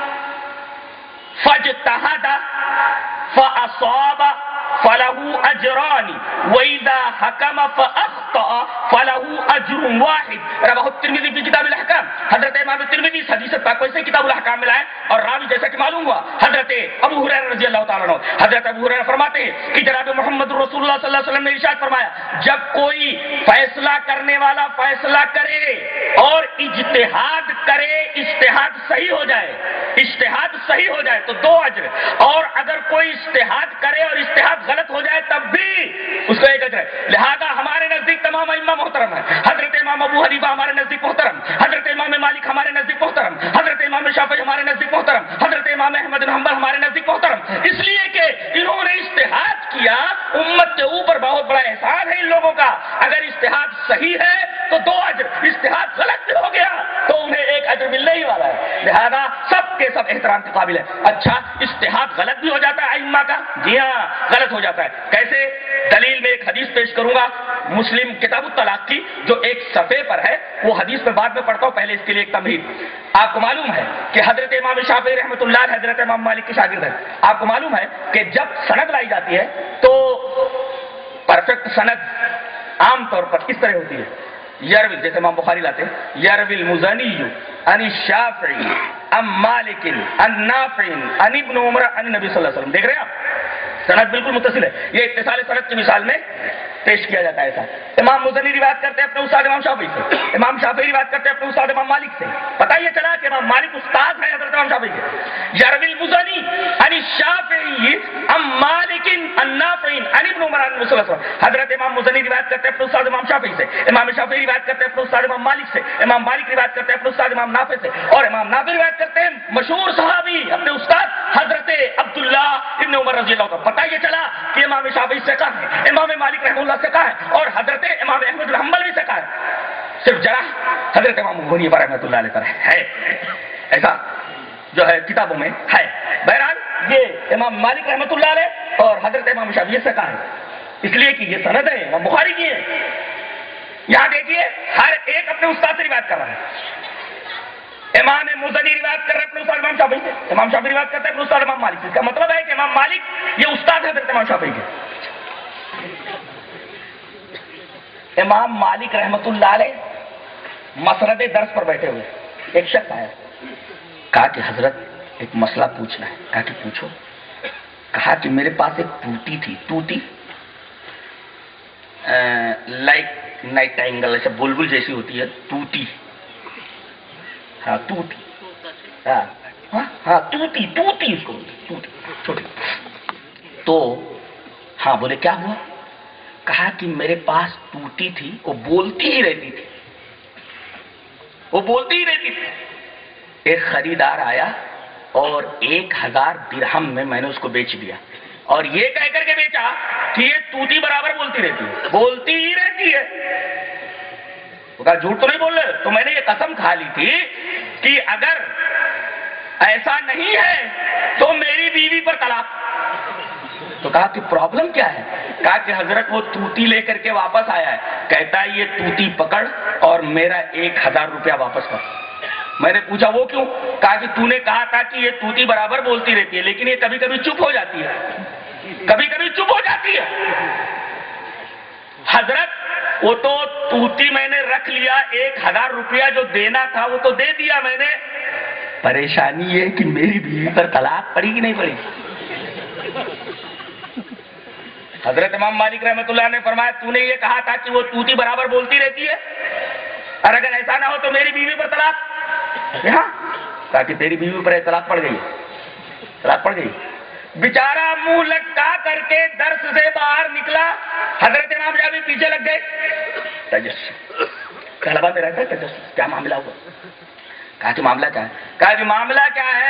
فاجتہد فاصاب فله اجران واذا حکم فاخطأ فله اجر واحد، رواه الترمذی فی کتاب الاحکام۔ حضرت امام ترمذی اس حدیث پاک کو اسے کتاب الاحکام میں لائے، اور راوی جیسا کہ معلوم ہوا حضرت ابو ہریرہ رضی اللہ تعالیٰ عنہ، حضرت ابو ہریرہ فرماتے ہیں کہ جناب محمد رسول اللہ صلی اللہ علیہ وسلم نے ارشاد فرمایا جب کوئی فیصلہ کرنے والا فیصلہ کرے اور اجتہاد کرے، اجتہاد صحیح ہو جائے، اجتہاد صحیح ہو جائے تو دو اجر، اور اگر کوئی اجتہاد کرے اور اجتہاد غلط ہو جائے تب بھی اس کو ایک اجر ہے۔ لہذا ہمارے نزدیک تمام ائمہ محترم ہے، حضرت امام ابو حنیفہ ہمارے نزدیک محترم، حضرت امام مالک ہمارے نزدیک محترم، حضرت امام شافعی ہمارے نزدیک محترم، حضرت امام احمد بن حنبل ہمارے نزدیک محترم، اس لیے کہ انہوں نے اجتہاد کیا، امت کے اوپر بہت بڑا احسان ہے ان لوگوں کا۔ اگر اجتہاد صحیح ہے تو دو اجر، اجتہاد غلط بھی ہو گیا تو انہیں ایک احترام کے قابل ہے. اچھا اجتہاد غلط بھی ہو جاتا ہے ائمہ کا؟ جی ہاں غلط ہو جاتا ہے. کیسے؟ دلیل میں ایک حدیث پیش کروں گا مسلم کتاب الطلاق کی جو ایک صفحے پر ہے، وہ حدیث میں بعد میں پڑھتا ہوں، پہلے اس کے لیے ایک تمہید. آپ کو معلوم ہے کہ حضرت امام شافعی رحمۃ اللہ علیہ حضرت امام مالک کے شاگرد ہیں. آپ کو معلوم ہے کہ جب سند لائی جاتی ہے تو پرفیکٹ سند عام طور پر اس طرح ہوتی ہے. یروی، جیسے امام بخاری لاتے ہیں، یروی المزنی عن الشافعی عن مالک عن نافع عن ابن عمر عن نبی صلی اللہ علیہ وسلم. دیکھ رہے ہیں آپ سند بالکل متصل ہے. یہ اتصال سند کی مثال میں پیش کیا جاتا ہے. ایسا امام مزنی روایت کرتے ہیں اپنے استاد امام شافعی سے، امام شافعی روایت کرتے ہیں اپنے استاد امام مالک سے. پتہ یہ چلا کہ امام مالک استاد ہے حضرت امام شافعی کے. یروی المزنی عن الشافعی عن مالک عن نافع عن ابن عمر عن رسول اللہ. حضرت امام مزنی روایت کرتے ہیں اپنے استاد امام شافعی سے، امام شافعی روایت کرتے ہیں اپنے استاد امام مالک سے، امام مالک روایت کرتے ہیں اپنے استاد امام نافع سے، اور امام نافع روایت کرتے ہیں مشہور صحابی اپنے استاد حضرت عبداللہ ابن عمر رضی اللہ عنہ. پتہ یہ چلا کہ امام شافعی سے کہا ہے، امام مالک رحمہ اللہ سے کہا ہے، اور حضرت امام احمد بن حنبل بھی سے کہا ہے. صرف جرح حضرت امام ابو حنیفہ رحمۃ اللہ علیہ پر ہے. ایسا جو ہے کتابوں میں ہے. بہرحال یہ امام مالک رحمۃ اللہ علیہ اور حضرت امام شافعی سے کہا ہے، اس لیے کہ یہ سند ہے امام بخاری کی ہے. یہاں دیکھیے ہر ایک اپنے استاد سے روایت کر رہا ہے. امام مزنی روایت کر رہے ہیں اپنے استاد امام شافعی سے، امام شافعی روایت کرتے ہیں اپنے استاد امام مالک سے. اس کا مطلب ہے کہ امام مالک یہ استاد ہے حضرت امام شافعی کے. امام مالک رحمت اللہ علیہ مسند درس پر بیٹھے ہوئے، ایک شخص آیا، کہا کہ حضرت ایک مسئلہ پوچھنا ہے. کہا کہ پوچھو. کہا کہ میرے پاس ایک ٹوٹی تھی، ٹوٹی لائک نائٹ اینگل ایسے بلبل جیسی ہوتی ہے، ٹوٹی. ہاں ٹوٹی، ہاں ہاں ٹوٹی ٹوٹی اس کو ٹوٹی چھوٹی. تو ہاں بولے کیا ہوا؟ کہا کہ میرے پاس ٹوٹی تھی، وہ بولتی ہی رہتی تھی، وہ بولتی ہی رہتی تھی. ایک خریدار آیا اور ایک ہزار درہم میں میں نے اس کو بیچ دیا، اور یہ کہہ کر کے بیچا کہ یہ ٹوٹی برابر بولتی رہتی ہے، بولتی ہی رہتی ہے. وہ کہا جھوٹ تو نہیں بول رہے؟ تو میں نے یہ قسم کھا لی تھی کہ اگر ایسا نہیں ہے تو میری بیوی پر طلاق. تو کہا کہ پرابلم کیا ہے؟ کہا کہ حضرت وہ ٹوٹی لے کر کے واپس آیا ہے، کہتا ہے یہ ٹوٹی پکڑ اور میرا ایک ہزار روپیہ واپس کر. میں نے پوچھا وہ کیوں؟ کہا کہ تو نے کہا تھا کہ یہ ٹوٹی برابر بولتی رہتی ہے لیکن یہ کبھی کبھی چپ ہو جاتی ہے، کبھی کبھی چپ ہو جاتی ہے. حضرت وہ تو ٹوٹی میں نے رکھ لیا، ایک ہزار روپیہ جو دینا تھا وہ تو دے دیا میں نے، پریشانی یہ کہ میری بیوی پر طلاق پڑی کہ نہیں پڑی. حضرت امام مالک رحمۃ اللہ نے فرمایا تو نے یہ کہا تھا کہ وہ ٹوٹی برابر بولتی رہتی ہے، اور اگر ایسا نہ ہو تو میری بیوی پر طلاق. ہاں کہا کہ تیری بیوی پر طلاق پڑ گئی، طلاق پڑ گئی. بیچارہ منہ لٹکا کر کے درس سے باہر نکلا. حضرت امام شافعی پیچھے لگ گئے. تجسس طلبہ میں رہتا ہے تجسس، کیا معاملہ ہوا؟ کہا کہ معاملہ کیا ہے؟ کہا کہ معاملہ کیا ہے؟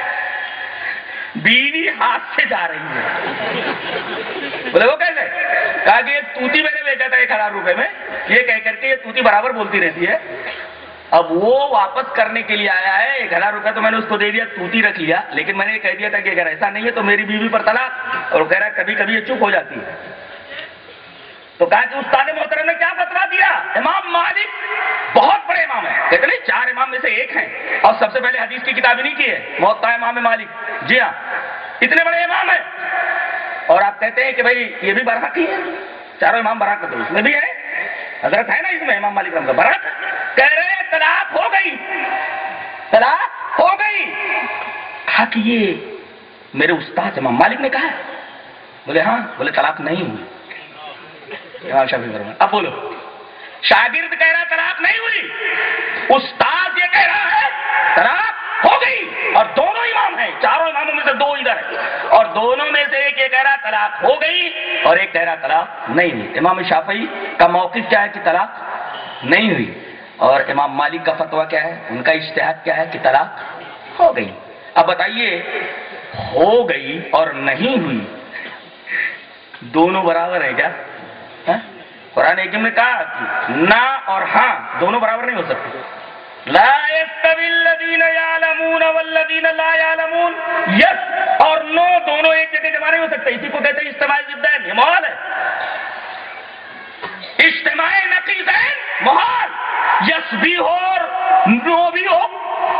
بیوی ہاتھ سے جا رہی ہے. بولے وہ کیسے؟ کہا کہ یہ ٹوٹی میں نے بیچا تھا ایک ہزار روپے میں، یہ کہہ کر کے یہ ٹوٹی برابر بولتی رہتی ہے. اب وہ واپس کرنے کے لیے آیا ہے، ایک ہزار روپے تو میں نے اس کو دے دیا، ٹوٹی رکھ لیا، لیکن میں نے یہ کہہ دیا تھا کہ اگر ایسا نہیں ہے تو میری بیوی پر طلاق. اور وہ کہہ رہا ہے کبھی کبھی یہ چپ ہو جاتی ہے. تو کہا کہ استاد محترم نے کیا فتویٰ دیا؟ امام مالک بہت بڑے امام ہیں، کہتے نہیں چار امام میں سے ایک ہیں، اور سب سے پہلے حدیث کی کتاب نہیں کی ہے، موطا امام مالک. جی ہاں اتنے بڑے امام ہیں، اور آپ کہتے ہیں کہ بھائی یہ بھی برحق ہی ہے، چاروں امام برحق تو اس میں بھی ہے، حضرت ہے نا اس میں امام مالک رحمۃ اللہ برحق. کہہ رہے ہیں طلاق ہو گئی، طلاق ہو گئی. کہا کہ یہ میرے استاد امام مالک نے کہا ہے؟ بولے ہاں. بولے طلاق نہیں ہوئی. امام شافعی فرمایا اب بولو. شاگرد کہہ رہا طلاق نہیں ہوئی، استاد یہ کہہ رہا ہے طلاق ہو گئی، اور دونوں امام ہیں، چاروں اماموں میں سے دو ادھر ہیں، اور دونوں میں سے ایک یہ کہہ رہا طلاق ہو گئی اور ایک کہہ رہا طلاق نہیں ہوئی. امام شافعی کا موقف کیا ہے کہ طلاق نہیں ہوئی، اور امام مالک کا فتویٰ کیا ہے، ان کا اجتہاد کیا ہے کہ طلاق ہو گئی. اب بتائیے ہو گئی اور نہیں ہوئی دونوں برابر ہیں کیا؟ قرآن حکیم نے کہا کہ نہ اور ہاں دونوں برابر نہیں ہو سکتے. لا یستوی الذین یعلمون والذین لا یعلمون، یس اور نو دونوں ایک جگہ جمع نہیں ہو سکتے، اسی کو کہتے ہیں اجتماعی ضدین، یہ محال ہے. اجتماعی نقیضین محال، یس بھی ہو اور نو بھی ہو.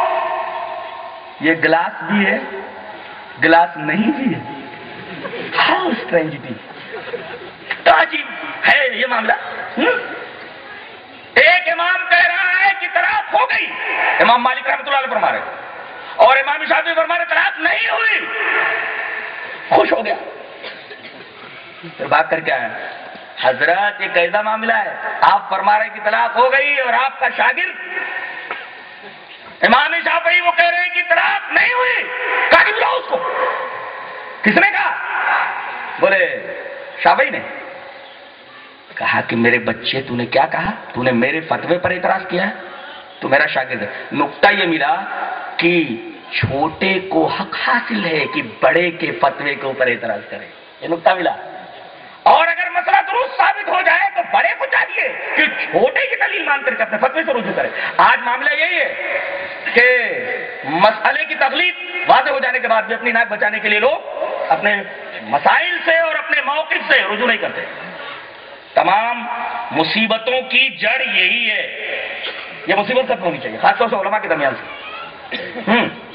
یہ گلاس بھی ہے، گلاس نہیں بھی ہے. ہاؤ اسٹرینجٹی، عجیب ہے یہ معاملہ. ایک امام کہہ رہا ہے کہ طلاق ہو گئی، امام مالک رحمۃ اللہ علیہ فرما رہے، اور امام شافعی فرما رہے طلاق نہیں ہوئی. خوش ہو گیا. پھر بات کر کے آیا، حضرت یہ کیسا معاملہ ہے؟ آپ فرما رہے کہ طلاق ہو گئی اور آپ کا شاگرد امام شافعی وہ کہہ رہے ہیں کہ طلاق نہیں ہوئی. کہا کہ بلاؤ اس کو. کس نے کہا؟ بولے شافعی نے. کہا کہ میرے بچے تو نے کیا کہا؟ تو نے میرے فتوے پر اعتراض کیا ہے، تو میرا شاگرد ہے. نقطہ یہ ملا کہ چھوٹے کو حق حاصل ہے کہ بڑے کے فتوے کے اوپر اعتراض کرے. یہ نقطہ ملا. اور اگر مسئلہ درست ثابت ہو جائے تو بڑے کو چاہیے کہ چھوٹے کی دلیل مان کر کے اپنے فتوے سے رجوع کرے. آج معاملہ یہی ہے کہ مسئلے کی تغلیظ واضح ہو جانے کے بعد بھی اپنی ناک بچانے کے لیے لوگ اپنے مسائل سے اور اپنے موقف سے رجوع نہیں کرتے. تمام مصیبتوں کی جڑ یہی ہے. یہ مصیبت ختم ہونی چاہیے، خاص طور سے علماء کے درمیان سے.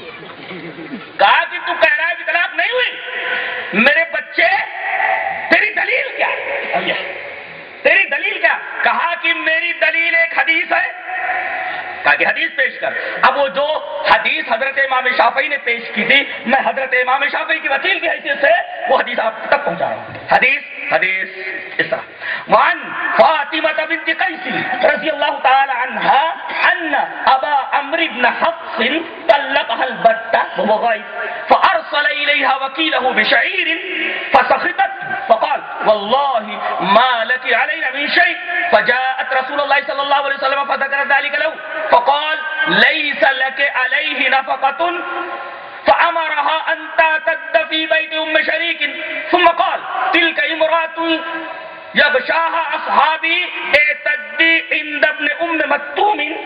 کہا کہ تو کہہ رہا ہے کہ طلاق نہیں ہوئی، میرے بچے تیری دلیل کیا ہے؟ تیری دلیل کیا؟ کہا کہ میری دلیل ایک حدیث ہے. کہا کہ حدیث پیش کر. اب وہ جو حدیث حضرت امام شافعی نے پیش کی تھی، میں حضرت امام شافعی کی وکیل کی حیثیت سے وہ حدیث آپ تک پہنچا رہا ہوں. حدیث حدیث اس طرح: وعن فاطمة بنت قیس رضی اللہ تعالی عنہا ان ابا عمرو بن حفص طلقها البتة وهو غائب فارسل اليها وكيله بشعير فسخطت فقال والله ما لك علينا من شيء فجاءت رسول الله صلى الله عليه وسلم فذكر ذلك له فقال ليس لك عليه نفقة فأمرها أن تعتد في بيت أم شريك ثم قال تلك امرأة يغشاها أصحابي اعتدي عند ابن أم مكتوم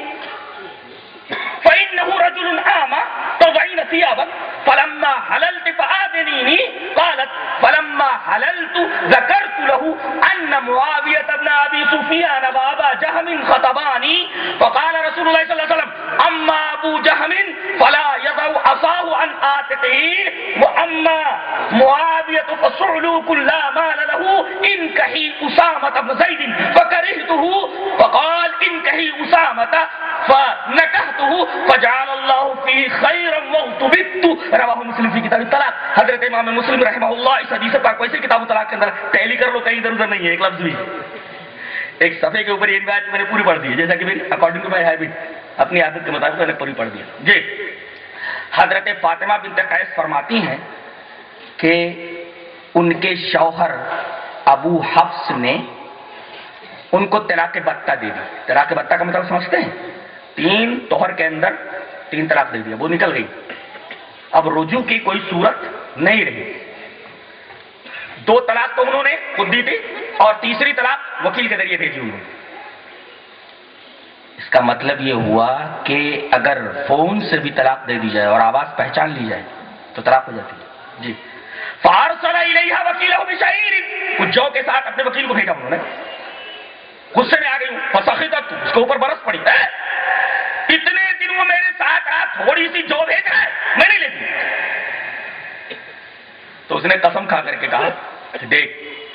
فإنه رجل أعمى تضعين ثيابا فلما حللت فآذنيني قالت فلما حللت ذكرت له أن معاوية بن أبي سفيان وأبا جهم خطباني فقال رسول الله صلى الله عليه وسلم أما أبو جهم فلا يضع عصاه عن عاتقه وأما معاوية فصعلوك لا مال له انكحي أسامة بن زيد فكرهته فقال انكحي أسامة فنكحته فجعل الله فيه خيرا واغتبطت. رواه مسلم فی کتاب الطلاق. حضرت امام مسلم رحمہ اللہ اس حدیث پاک ویسے کتاب الطلاق کے اندر ٹیلی کر لو، کہیں ادھر ادھر نہیں ہے ایک لفظ بھی. ایک صفحے کے اوپر یہ روایت میں نے پوری پڑھ دی ہے، جیسا کہ میری اکارڈنگ ٹو مائی ہیبٹ اپنی عادت کے مطابق میں نے پوری پڑھ دی. جی حضرت فاطمہ بنت قیس فرماتی ہیں کہ ان کے شوہر ابو حفص نے ان کو طلاق بتہ دے دی. طلاق بتہ کا مطلب سمجھتے ہیں؟ تین توہر کے اندر تین طلاق دے دیا، وہ نکل گئی. اب رجوع کی کوئی صورت نہیں رہی. دو طلاق تو انہوں نے خود دی تھی اور تیسری طلاق وکیل کے ذریعے بھیجی انہوں نے. اس کا مطلب یہ ہوا کہ اگر فون سے بھی طلاق دے دی جائے اور آواز پہچان لی جائے تو طلاق ہو جاتی ہے. جی فارسل الیہا وکیلہ بشعیر، کچھ جو کے ساتھ اپنے وکیل کو بھیجا انہوں نے. غصے میں آ گئی ہوں، فسخطت، اس کے اوپر برس پڑی. اتنے دن وہ میرے ساتھ آ تھوڑی سی جو بھیج رہا ہے میں نہیں لیتی. تو اس نے قسم کھا کر کے کہا کہ دیکھ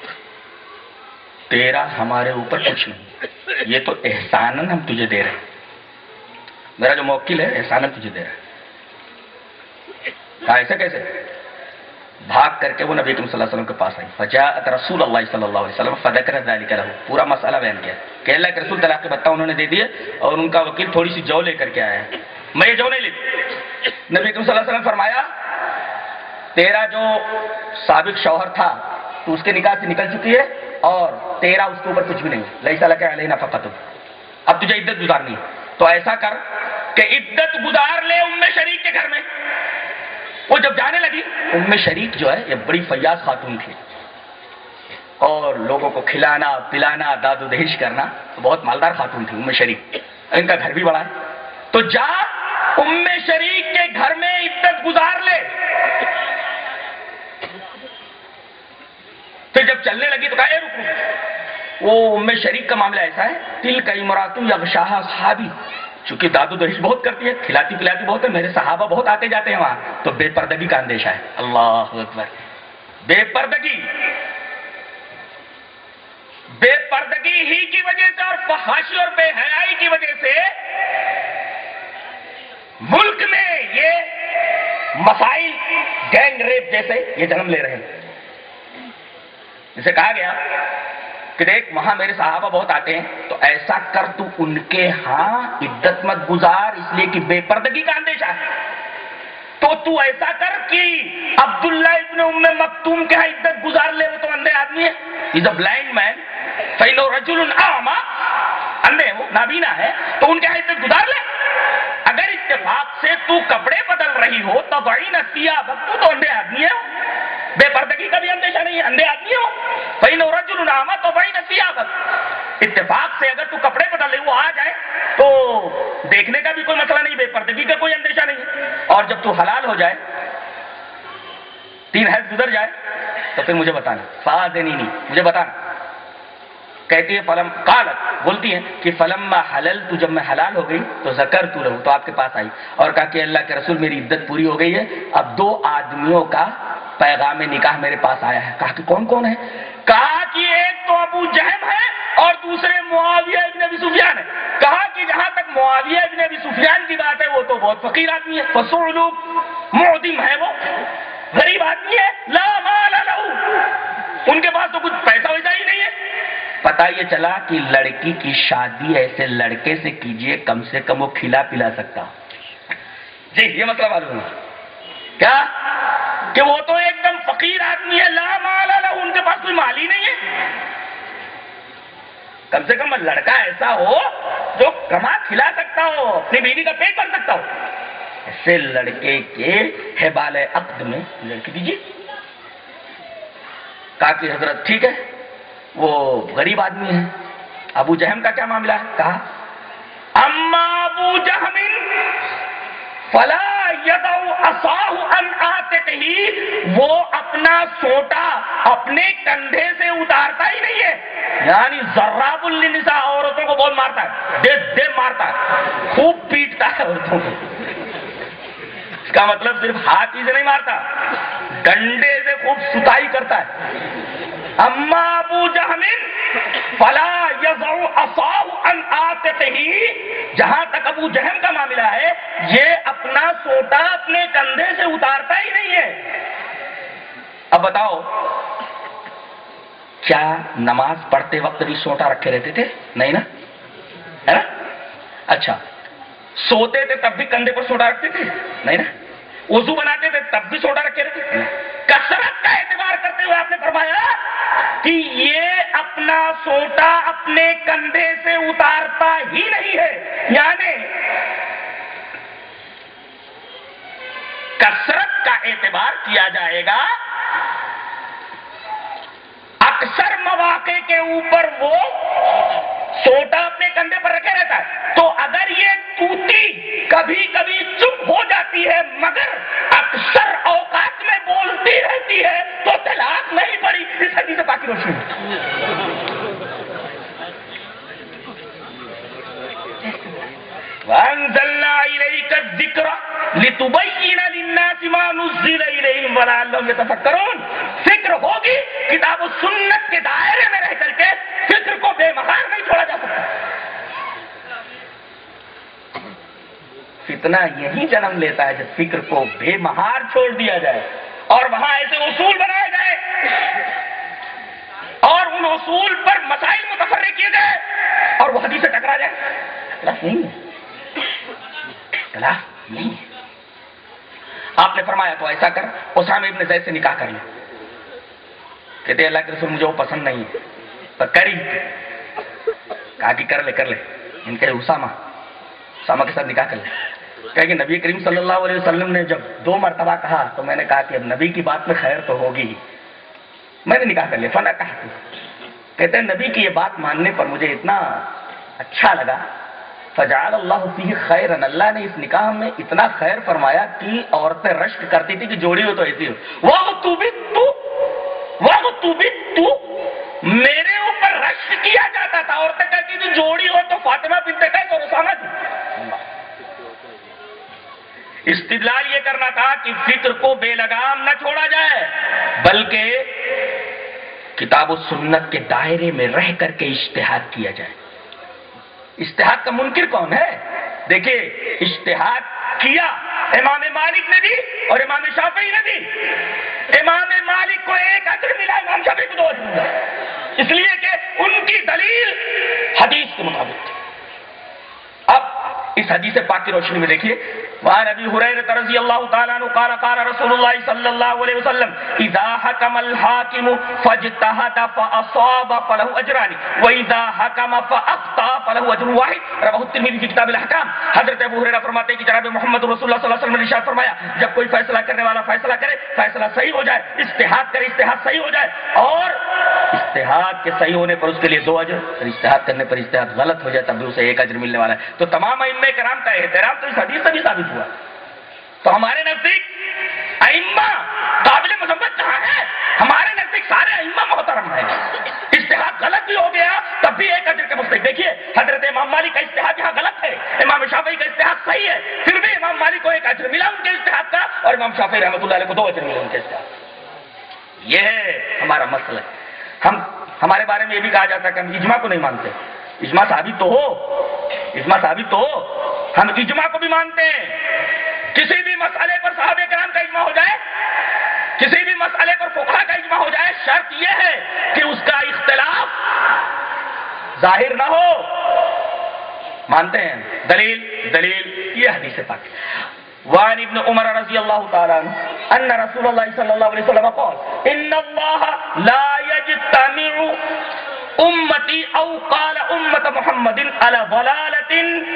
تیرا ہمارے اوپر کچھ نہیں، یہ تو احساناً ہم تجھے دے رہے ہیں، میرا جو موکل ہے احساناً تجھے دے رہا ہے. کہا ایسا کیسے؟ بھاگ کر کے وہ نبی کریم صلی اللہ علیہ وسلم کے پاس آئی. فجاءت رسول اللہ صلی اللہ علیہ وسلم فذکر ذلک له، پورا مسئلہ بیان کیا کہ اللہ کے رسول طلاق کے بتہ انہوں نے دے دیے اور ان کا وکیل تھوڑی سی جو لے کر کے آیا ہے، میں یہ جو نہیں لیتی. نبی کریم صلی اللہ علیہ وسلم فرمایا تیرا جو سابق شوہر تھا تو اس کے نکاح سے نکل چکی ہے اور تیرا اس کے اوپر کچھ بھی نہیں، لیس لک علیہ نفقۃ، اب تجھے عدت گزارنی ہے. تو ایسا کر کہ عدت گزار لے ام شریک کے گھر میں. وہ جب جانے لگی، ام شریک جو ہے یہ بڑی فیاض خاتون تھی اور لوگوں کو کھلانا پلانا داد و دہش کرنا، بہت مالدار خاتون تھی ام شریک. ان کا گھر بھی بڑا ہے تو جا ام شریک کے گھر میں عدت گزار لے. پھر جب چلنے لگی تو کہا اے رکو. وہ ام شریک کا معاملہ ایسا ہے، تلک امرأۃ یغشاھا اصحابی، چونکہ دادو دہش بہت کرتی ہے، کھلاتی پلاتی بہت ہے، میرے صحابہ بہت آتے جاتے ہیں وہاں، تو بے پردگی کا اندیشہ ہے. اللہ اکبر. بے پردگی بے پردگی ہی کی وجہ سے اور فحاشی اور بے حیائی کی وجہ سے ملک میں یہ مسائل گینگ ریپ جیسے یہ جنم لے رہے ہیں. جسے کہا گیا کہ دیکھ وہاں میرے صحابہ بہت آتے ہیں، تو ایسا کر تو ان کے ہاں عدت مت گزار، اس لیے کہ بے پردگی کا اندیشہ ہے. تو تو ایسا کر کہ عبداللہ ابن ام مکتوم کے ہاں عدت گزار لے، وہ تو اندھے آدمی ہے. از اے بلائنڈ مین فَإِنَّهُ رَجُلٌ أَعْمَى، اندھے وہ نابینا ہے، تو ان کے ہاں عدت گزار لے. اگر اتفاق سے تو کپڑے بدل رہی ہو تو بڑی ثِيَابَكَ، تو تو اندھے آدمی ہے، بے پردگی کا بھی اندیشہ نہیں ہے، اندھے آدمی ہو. فَإِنَّهُ رَجُلٌ أَعْمَى تَبْعِينَ ثِيَابَكَ. اتفاق سے اگر تو کپڑے بدل لے وہ آ جائے تو دیکھنے کا بھی کوئی مسئلہ نہیں، بے پردگی کا کوئی اندیشہ نہیں. اور جب تو حلال ہو جائے، تین حیض گزر جائے، تو پھر مجھے بتانا. فَآذِنِينِي، مجھے بتانا. کہتی ہے فلم قالت، بولتی ہے کہ فلما حللت، جب میں حلال ہو گئی تو ذکرت لہ، تو آپ کے پاس آئی اور کہا کہ اللہ کے رسول میری عدت پوری ہو گئی ہے، اب دو آدمیوں کا پیغام نکاح میرے پاس آیا ہے. کہا کہ کون کون ہے؟ کہا کہ ایک تو ابو جہم ہے اور دوسرے معاویہ ابن ابی سفیان ہے. کہا کہ جہاں تک معاویہ ابن ابی سفیان کی بات ہے وہ تو بہت فقیر آدمی ہے، فصعلوک، معدم ہے، وہ غریب آدمی ہے، لا مال لہ، ان کے پاس تو کچھ پیسہ ویسا ہی نہیں ہے. پتا یہ چلا کہ لڑکی کی شادی ایسے لڑکے سے کیجئے کم سے کم وہ کھلا پلا سکتا. جی یہ مسئلہ معلوم ہے کیا کہ وہ تو ایک دم فقیر آدمی ہے، لا مال لہ، ان کے پاس کوئی مال ہی نہیں ہے. کم سے کم لڑکا ایسا ہو جو کما کھلا سکتا ہو، اپنی بیوی کا پیٹ بھر سکتا ہو. ایسے لڑکے کے حبال عقد میں لڑکی دیجیے. کہا کہ حضرت ٹھیک ہے، وہ غریب آدمی ہے. ابو جہم کا کیا معاملہ ہے؟ کہا اما ابو جہم فلا یدع عصاہ عن عاتقہ، وہ اپنا سوٹا اپنے کندھے سے اتارتا ہی نہیں ہے. یعنی ضراب للنساء، عورتوں کو بہت مارتا ہے، دے دے مارتا ہے، خوب پیٹتا ہے عورتوں کو. اس کا مطلب صرف ہاتھ ہی سے نہیں مارتا، ڈنڈے سے خوب ستائی کرتا ہے. اما ابو جہم فلا یضع عصاہ عن عاتقہ، جہاں تک ابو جہم کا معاملہ ہے یہ اپنا سوٹا اپنے کندھے سے اتارتا ہی نہیں ہے. اب بتاؤ کیا نماز پڑھتے وقت بھی سوٹا رکھے رہتے تھے؟ نہیں نا، ہے نا؟ اچھا سوتے تھے تب بھی کندھے پر سوٹا رکھتے تھے؟ نہیں نا. وضو بناتے تھے تب بھی سوٹا رکھے رہتے تھے؟ کثرت کا اعتبار کرتے ہوئے آپ نے فرمایا کہ یہ اپنا سوٹا اپنے کندھے سے اتارتا ہی نہیں ہے. یعنی کثرت کا اعتبار کیا جائے گا، اکثر مواقع کے اوپر وہ سوٹا اپنے کندھے پر رکھے رہتا ہے. تو اگر یہ توتی کبھی کبھی چپ ہو جاتی ہے مگر اکثر اوقات میں بولتی رہتی ہے تو طلاق نہیں پڑی. اس حدیث پاک کی روشنی وَأَنزَلْنَا إِلَيْكَ الذِّكْرَ لِتُبَيِّنَ لِلنَّاسِ مَا نُزِّلَ إِلَيْهِمْ وَلَعَلَّهُمْ يَتَفَكَّرُونَ. فکر ہوگی، کتاب و سنت کے دائرے میں رہ کر کے فکر کو بے مہار نہیں چھوڑا جا سکتا. فتنہ یہی جنم لیتا ہے جب فکر کو بے مہار چھوڑ دیا جائے اور وہاں ایسے اصول بنائے جائے اور ان اصول پر مسائل متفرق کیے جائے اور وہ حدیث سے ٹکرا جائے. اختلاف نہیں ہے، اختلاف نہیں ہے. آپ نے فرمایا تو ایسا کر اسامہ ابن زید سے نکاح کر لے. کہتے اللہ کے رسول مجھے وہ پسند نہیں ہے، پر کری. کہا کہ کر لے کر لے. ان کے اسامہ اسامہ کے ساتھ نکاح کر لے. کہا کہ نبی کریم صلی اللہ علیہ وسلم نے جب دو مرتبہ کہا تو میں نے کہا کہ اب نبی کی بات میں خیر تو ہوگی ہی. میں نے نکاح کر لیا. فنا کہا. کہتے ہیں نبی کی یہ بات ماننے پر مجھے اتنا اچھا لگا فجعل اللہ فیہ خیرا، اللہ نے اس نکاح میں اتنا خیر فرمایا کہ عورتیں رشک کرتی تھی کہ جوڑی ہو تو ایسی ہو. وَغْتُبِتُّ وَغْتُبِتُّ میرے اوپر رشک کیا جاتا تھا. عورتیں کہتی تھی جوڑی ہو تو فاطمہ بنت قیس اور اسامہ تھی. استدلال یہ کرنا تھا کہ فکر کو بے لگام نہ چھوڑا جائے، بلکہ کتاب و سنت کے دائرے میں رہ کر کے اجتہاد کیا جائے. اجتہاد کا منکر کون ہے؟ دیکھیے اجتہاد کیا امام مالک نے بھی اور امام شافعی نے بھی. امام مالک کو ایک اجر ملا، امام شافعی کو دو اجر ملا، اس لیے کہ ان کی دلیل حدیث کے مطابق تھی. اب اس حدیث پاک کی روشنی میں دیکھیے، وعن ابی ہریرہ رضی اللہ تعالیٰ عنہ قال قال رسول اللہ صلی اللہ علیہ وسلم اذا حکم الحاکم فاجتہد فاصاب فلہ اجران واذا حکم فاخطأ فلہ اجر واحد رواہ الترمذی فی کتاب الاحکام. حضرت ابو ہریرہ فرماتے ہیں کہ جناب محمد رسول اللہ صلی اللہ علیہ وسلم نے ارشاد فرمایا، جب کوئی فیصلہ کرنے والا فیصلہ کرے، فیصلہ صحیح ہو جائے، اجتہاد کرے، اجتہاد صحیح ہو جائے، اور اجتہاد کے صحیح ہونے پر اس کے لیے دو اجر، اور اجتہاد کرنے پر اجتہاد غلط ہو جائے تب بھی اسے ایک اجر ملنے والا ہے. تو تمام ائمہ کرام کا احترام تو اس حدیث سے بھی ثابت ہوا. تو ہمارے نزدیک ائمہ قابل مذمت کہاں ہے؟ ہمارے نزدیک سارے ائمہ محترم ہیں. اجتہاد غلط بھی ہو گیا تب بھی ایک اجر کے مستحق. دیکھیے حضرت امام مالک کا اجتہاد یہاں غلط ہے، امام شافعی کا اجتہاد صحیح ہے، پھر بھی امام مالک کو ایک اجر ملا ان کے اجتہاد کا، اور امام شافعی رحمۃ اللہ علیہ کو دو اجر ملے ان کے اجتہاد. یہ ہے ہمارا مسئلہ. ہم ہمارے بارے میں یہ بھی کہا جاتا ہے کہ ہم اجماع کو نہیں مانتے. اجماع ثابت تو ہو، اجماع ثابت تو ہو. ہم اجماع کو بھی مانتے ہیں. کسی بھی مسئلے پر صحابہ کرام کا اجماع ہو جائے، کسی بھی مسئلے پر فقہا کا اجماع ہو جائے، شرط یہ ہے کہ اس کا اختلاف ظاہر نہ ہو. مانتے ہیں. دلیل دلیل یہ حدیث پاک. وعن ابن عمر رضی اللہ تعالیٰ عنہ ان رسول اللہ صلی اللہ علیہ وسلم قال ان اللہ لا یجتمع امتی او قال امت محمد علی ضلالۃ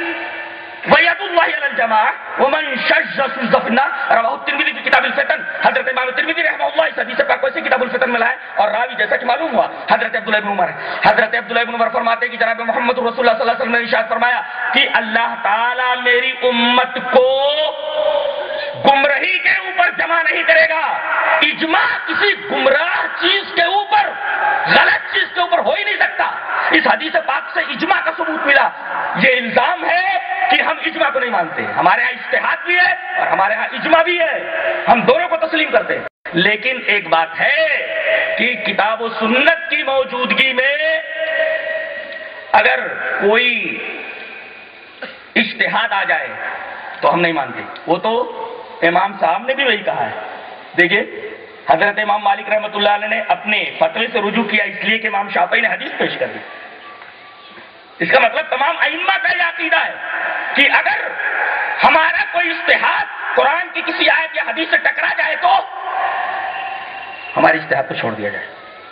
وید اللہ علی الجماعہ ومن شج شذ فی النار رواہ الترمذی فی کتاب الفتن. حضرت امام ترمذی رحمہ اللہ اس حدیث پاک کو اسی کتاب الفتن میں لائے، اور راوی جیسا کہ معلوم ہوا حضرت عبداللہ ابن عمر. حضرت عبداللہ ابن عمر فرماتے ہیں کہ جناب محمد رسول اللہ صلی اللہ علیہ وسلم نے ارشاد فرمایا کہ اللہ تعالی میری امت کو گمراہی کے اوپر جمع نہیں کرے گا. اجماع کسی گمراہ چیز کے اوپر، غلط چیز کے اوپر ہو ہی نہیں سکتا. اس حدیث پاک سے اجماع کا ثبوت ملا. یہ الزام ہے کہ ہم اجماع کو نہیں مانتے. ہمارے ہاں اجتہاد بھی ہے اور ہمارے ہاں اجماع بھی ہے، ہم دونوں کو تسلیم کرتے ہیں. لیکن ایک بات ہے کہ کتاب و سنت کی موجودگی میں اگر کوئی اجتہاد آ جائے تو ہم نہیں مانتے. وہ تو امام صاحب نے بھی وہی کہا ہے. دیکھیے حضرت امام مالک رحمۃ اللہ علیہ نے اپنے فتوے سے رجوع کیا اس لیے کہ امام شافعی نے حدیث پیش کر دی. اس کا مطلب تمام ائمہ کا یہ عقیدہ ہے کہ اگر ہمارا کوئی اجتہاد قرآن کی کسی آیت یا حدیث سے ٹکرا جائے تو ہمارے اجتہاد کو چھوڑ دیا جائے.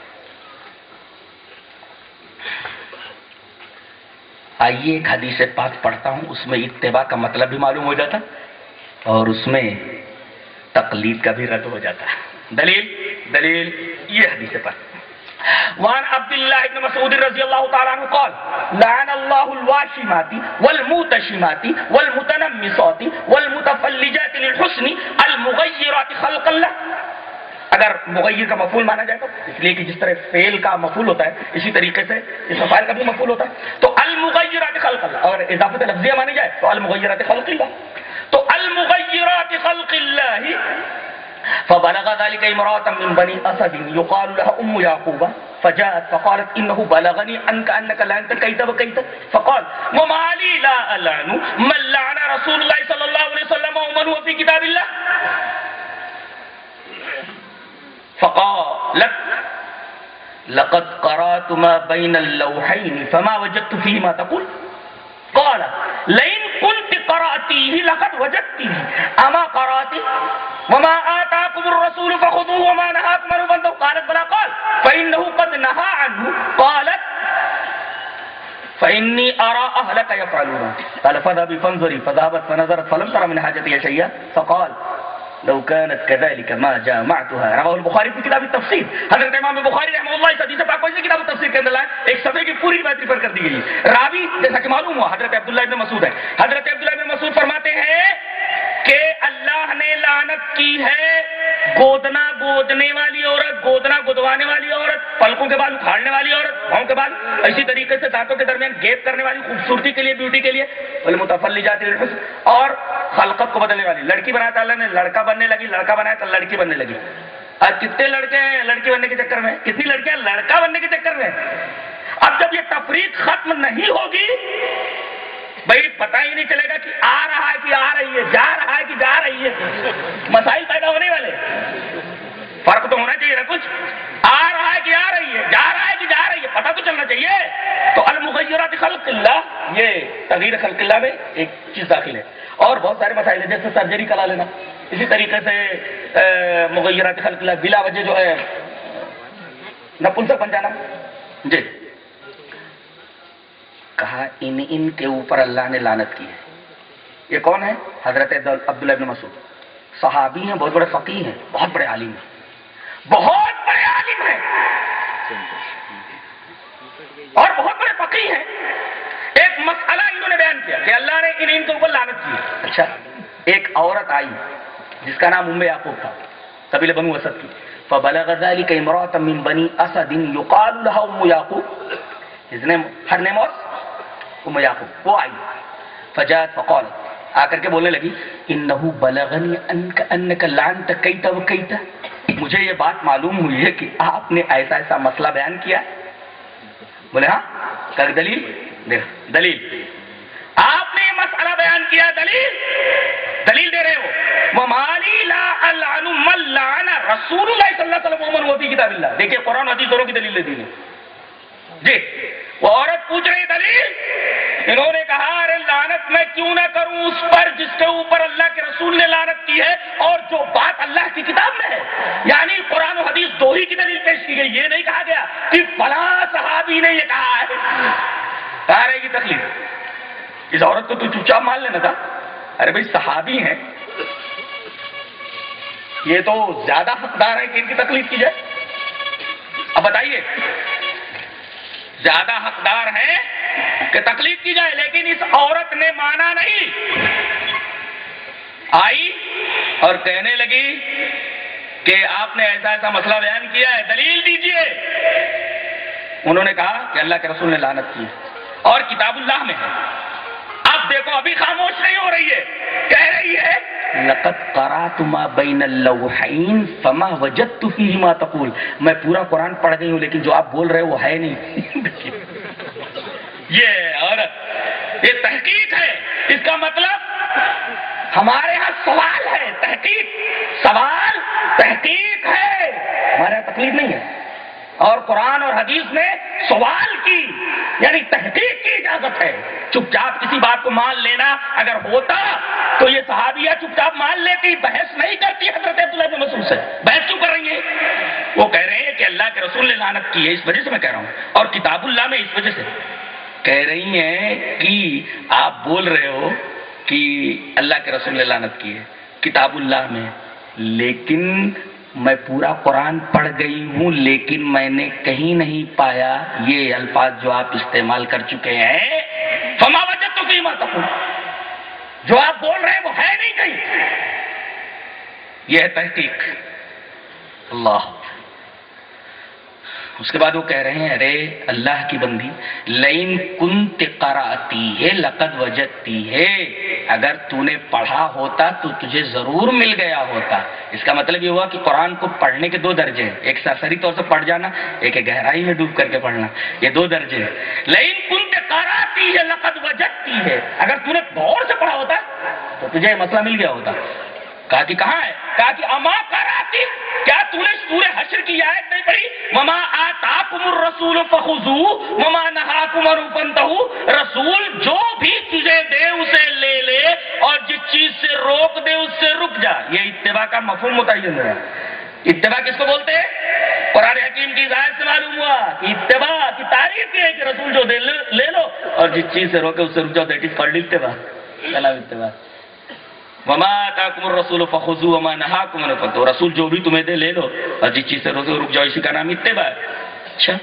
آئیے ایک حدیث پاک پڑھتا ہوں، اس میں اتباع کا مطلب بھی معلوم ہو جاتا اور اس میں تقلید کا بھی رد ہو جاتا ہے. دلیل دلیل یہ حدیث پاک. وعن عبد الله بن مسعود رضی اللہ تعالیٰ عنہ قال لعن اللہ الواشمات والموتشمات والمتنمصات والمتفلجات للحسن المغیرات خلق اللہ. اگر مغیر کا مفعول مانا جائے تو اس لیے کہ جس طرح فعل کا مفعول ہوتا ہے اسی طریقے سے اس فاعل کا بھی مفعول ہوتا ہے. تو المغیرات خلق اللہ، اور اضافت لفظیہ مانی جائے تو المغیرات خلق اللہ. تو المغیرات خلق اللہ فبلغ ذلك امرأة من بني أسد يقال لها أم يعقوب فجاءت فقالت إنه بلغني أنك أنك لعنت كيت وكيت فقال وما لي لا ألعن من لعن رسول الله صلى الله عليه وسلم ومن هو في كتاب الله فقالت لقد قرأت ما بين اللوحين فما وجدت فيه ما تقول قال لئن كنت قرأتيه لقد وجدته أما قرأتي وما آتاكم الرسول فخذوه وما نهاكم عنه فانتهوا قالت بلى قال فإنه قد نهى عنه قالت فإني أرى أهلك يفعلون قال فذهبي فانظري فذهبت فنظرت فلم تر من حاجتها شيئا فقال لو كانت كذلك ما جامعتها رواه البخاری کی کتاب التفسیر. حضرت امام بخاری رحمہ اللہ اس حدیث پاک کی کتاب التفسیر کے اندر ایک صفحے کی پوری روایت ریفر کر دی گئی. راوی جیسا کہ معلوم ہوا حضرت عبداللہ ابن مسعود ہے. حضرت عبداللہ ابن مسعود فرماتے ہیں کہ اللہ نے لعنت کی ہے گودنا گودنے والی عورت, گودنا گدوانے والی عورت, پلکوں کے بال اکھاڑنے والی عورت, پاؤں کے بال اسی طریقے سے دانتوں کے درمیان گیپ کرنے والی, خوبصورتی کے لیے, بیوٹی کے لیے, والمتفلجات للحسن, اور خلقت کو بدلنے والی. لڑکی بنایا تھا اللہ نے, لڑکا بننے لگی, لڑکا بنایا تو لڑکی بننے لگی. اور کتنے لڑکے ہیں لڑکی بننے کے چکر میں, کتنی لڑکیاں لڑکا بننے کے چکر میں. اب جب یہ تفریق ختم نہیں ہوگی بھائی پتہ ہی نہیں چلے گا کہ آ رہا ہے کہ آ رہی ہے, جا رہا ہے کہ جا رہی ہے, مسائل پیدا ہونے والے. فرق تو ہونا چاہیے نا کچھ, آ رہا ہے کہ آ رہی ہے, جا رہا ہے کہ جا رہی ہے, پتہ تو چلنا چاہیے. تو المغیرات خلق اللہ, یہ تغییر خلق اللہ میں ایک چیز داخل ہے. اور بہت سارے مسائل ہیں جیسے سرجری کرا لینا, اسی طریقے سے مغیرات خلق اللہ بلا وجہ جو ہے نپنسک بن جانا. جی کہا ان ان کے اوپر اللہ نے لعنت کی ہے. یہ کون ہے؟ حضرت عبداللہ ابن مسعود, صحابی ہیں, بہت بڑے فقیہ ہیں, بہت بڑے عالم ہیں, بہت بڑے عالم ہیں اور بہت بڑے فقیہ ہیں. ایک مسئلہ انہوں نے بیان کیا کہ اللہ نے ان ان کے اوپر لعنت کی ہے. اچھا, ایک عورت آئی جس کا نام ام یعقوب تھا, قبیلہ بنو اسد کی. فبلغ ذلك امرأة من بني اسد يقال لها ام یعقوب, his name, her name was ام یعقوب. وہ آئی فجاءت فقالت, آ کر کے بولنے لگی انه بلغني انك انك لعنت كيت وكيت, مجھے یہ بات معلوم ہوئی ہے کہ آپ نے ایسا ایسا مسئلہ بیان کیا. بولے ہاں, کہ دلیل دے, دلیل آپ نے یہ مسئلہ بیان کیا, دلیل دلیل دے رہے ہو. ومالی لا العن من لعن رسول اللہ صلی اللہ علیہ وسلم وفی کتاب اللہ. دیکھیں قرآن حدیث دونوں کی دلیل دے دی ہے. جی وہ عورت پوچھ رہی دلیل, انہوں نے کہا ارے لعنت میں کیوں نہ کروں اس پر جس کے اوپر اللہ کے رسول نے لعنت کی ہے اور جو بات اللہ کی کتاب میں ہے. یعنی قرآن و حدیث دو ہی کی دلیل پیش کی گئی, یہ نہیں کہا گیا کہ فلاں صحابی نے یہ کہا ہے. کہا رہے گی تکلیف, اس عورت کو تو چپ چاپ مان لینا تھا. ارے بھائی صحابی ہیں, یہ تو زیادہ حقدار ہے کہ ان کی تکلیف کی جائے. اب بتائیے, زیادہ حقدار ہے کہ تکلیف کی جائے, لیکن اس عورت نے مانا نہیں. آئی اور کہنے لگی کہ آپ نے ایسا ایسا مسئلہ بیان کیا ہے, دلیل دیجئے. انہوں نے کہا کہ اللہ کے رسول نے لعنت کی اور کتاب اللہ میں ہے. اب دیکھو ابھی خاموش نہیں ہو رہی ہے, کہہ رہی ہے لقد قرأت ما بین اللوحین فما وجدت فیہ ما تقول. میں پورا قرآن پڑھ گئی ہوں لیکن جو آپ بول رہے وہ ہے نہیں. یہ عورت, یہ تحقیق ہے. اس کا مطلب ہمارے ہاں سوال ہے, تحقیق, سوال تحقیق ہے, ہمارے ہاں تکلیف نہیں ہے. اور قرآن اور حدیث میں سوال کی یعنی تحقیق کی اجازت ہے. چپ چاپ کسی بات کو مان لینا اگر ہوتا تو یہ صحابیہ چپ چاپ مان لیتی, بحث نہیں کرتی حضرت عبداللہ بن مسعود سے. بحث کیوں کر رہی ہیں؟ وہ کہہ رہے ہیں کہ اللہ کے رسول نے لعنت کی ہے, اس وجہ سے میں کہہ رہا ہوں, اور کتاب اللہ میں اس وجہ سے. کہہ رہی ہیں کہ آپ بول رہے ہو کہ اللہ کے رسول نے لعنت کی ہے کتاب اللہ میں, لیکن میں پورا قرآن پڑھ گئی ہوں لیکن میں نے کہیں نہیں پایا یہ الفاظ جو آپ استعمال کر چکے ہیں. فما وجدت فیہ ما تقول, جو آپ بول رہے ہیں وہ ہے نہیں کہیں. یہ ہے تحقیق. اللہ. اس کے بعد وہ کہہ رہے ہیں ارے اللہ کی بندی, لئن کنت قرأتی ہے لقد وجدتی ہے, اگر تو نے پڑھا ہوتا تو تجھے ضرور مل گیا ہوتا. اس کا مطلب یہ ہوا کہ قرآن کو پڑھنے کے دو درجے ہیں, ایک سرسری طور سے پڑھ جانا, ایک گہرائی میں ڈوب کر کے پڑھنا, یہ دو درجے ہیں. لئن کنت قرأتی ہے لقد وجدتی ہے, اگر تو نے غور سے پڑھا ہوتا تو تجھے یہ مسئلہ مل گیا ہوتا. کہا کہ کہاں ہے؟ کہا کہ اما قرأتی, کیا تو نے سورہ حشر کی آیت نہیں پڑھی, وما آتاکم الرسول فخذوہ وما نہاکم عنہ فانتہوا. رسول جو بھی تجھے دے اسے لے لے اور جس چیز سے روک دے اس سے رک جا. یہ اتباع کا مفہوم متعین ہے. اتباع کس کو بولتے ہیں؟ قرآن حکیم کی آیت سے معلوم ہوا کہ اتباع کی تعریف یہ ہے کہ رسول جو دے لے لو اور جس چیز سے روکے اس سے رک جاؤ. دیٹ از کالڈ اتباع. سلام اتباع. وما آتاکم الرسول فخذوه وما نهاکم عنہ فانتهوا، رسول جو بھی تمہیں دے لے لو اور جس چیز سے رک جاؤ، اسی کا نام اتباع ہے. اچھا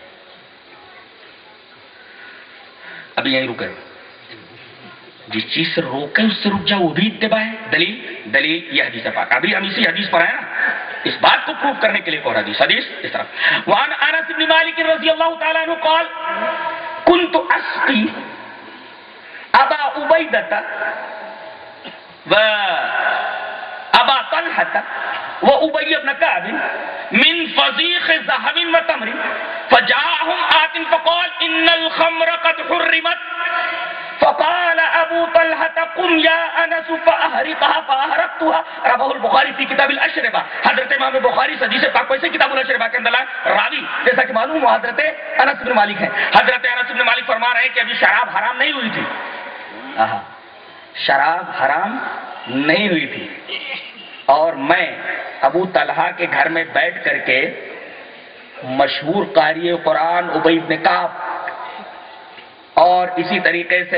ابھی یہیں رکے، جس چیز سے روکے اس سے رک جاؤ وہ بھی اتباع ہے. دلیل دلیل یہ حدیث پاک. ابھی ہم اسی حدیث پر ہیں نا، اس بات کو پروف کرنے کے لیے ایک اور حدیث حدیث اس طرح. وعن انس بن مالک رضی اللہ تعالی عنہ قال كنت اسقي ابا عبیدہ و ابا طلحة وابی بن كعب من فضيخ ذهب وتمر فجاءهم آت فقال ان الخمر قد حرمت فقال ابو طلحة قم يا انس فاحرقها فاحرقتها. رواه البخاری فی کتاب الاشربہ. حضرت امام بخاری حدیث پاک کو ایسے کتاب الاشربہ کے اندر راوی جیسا کہ معلوم ہوا حضرت انس بن مالک ہیں. حضرت انس بن مالک فرما رہے ہیں کہ ابھی شراب حرام نہیں ہوئی تھی. آہا شراب حرام نہیں ہوئی تھی اور میں ابو طلحہ کے گھر میں بیٹھ کر کے مشہور قاری قرآن ابی بن کعب اور اسی طریقے سے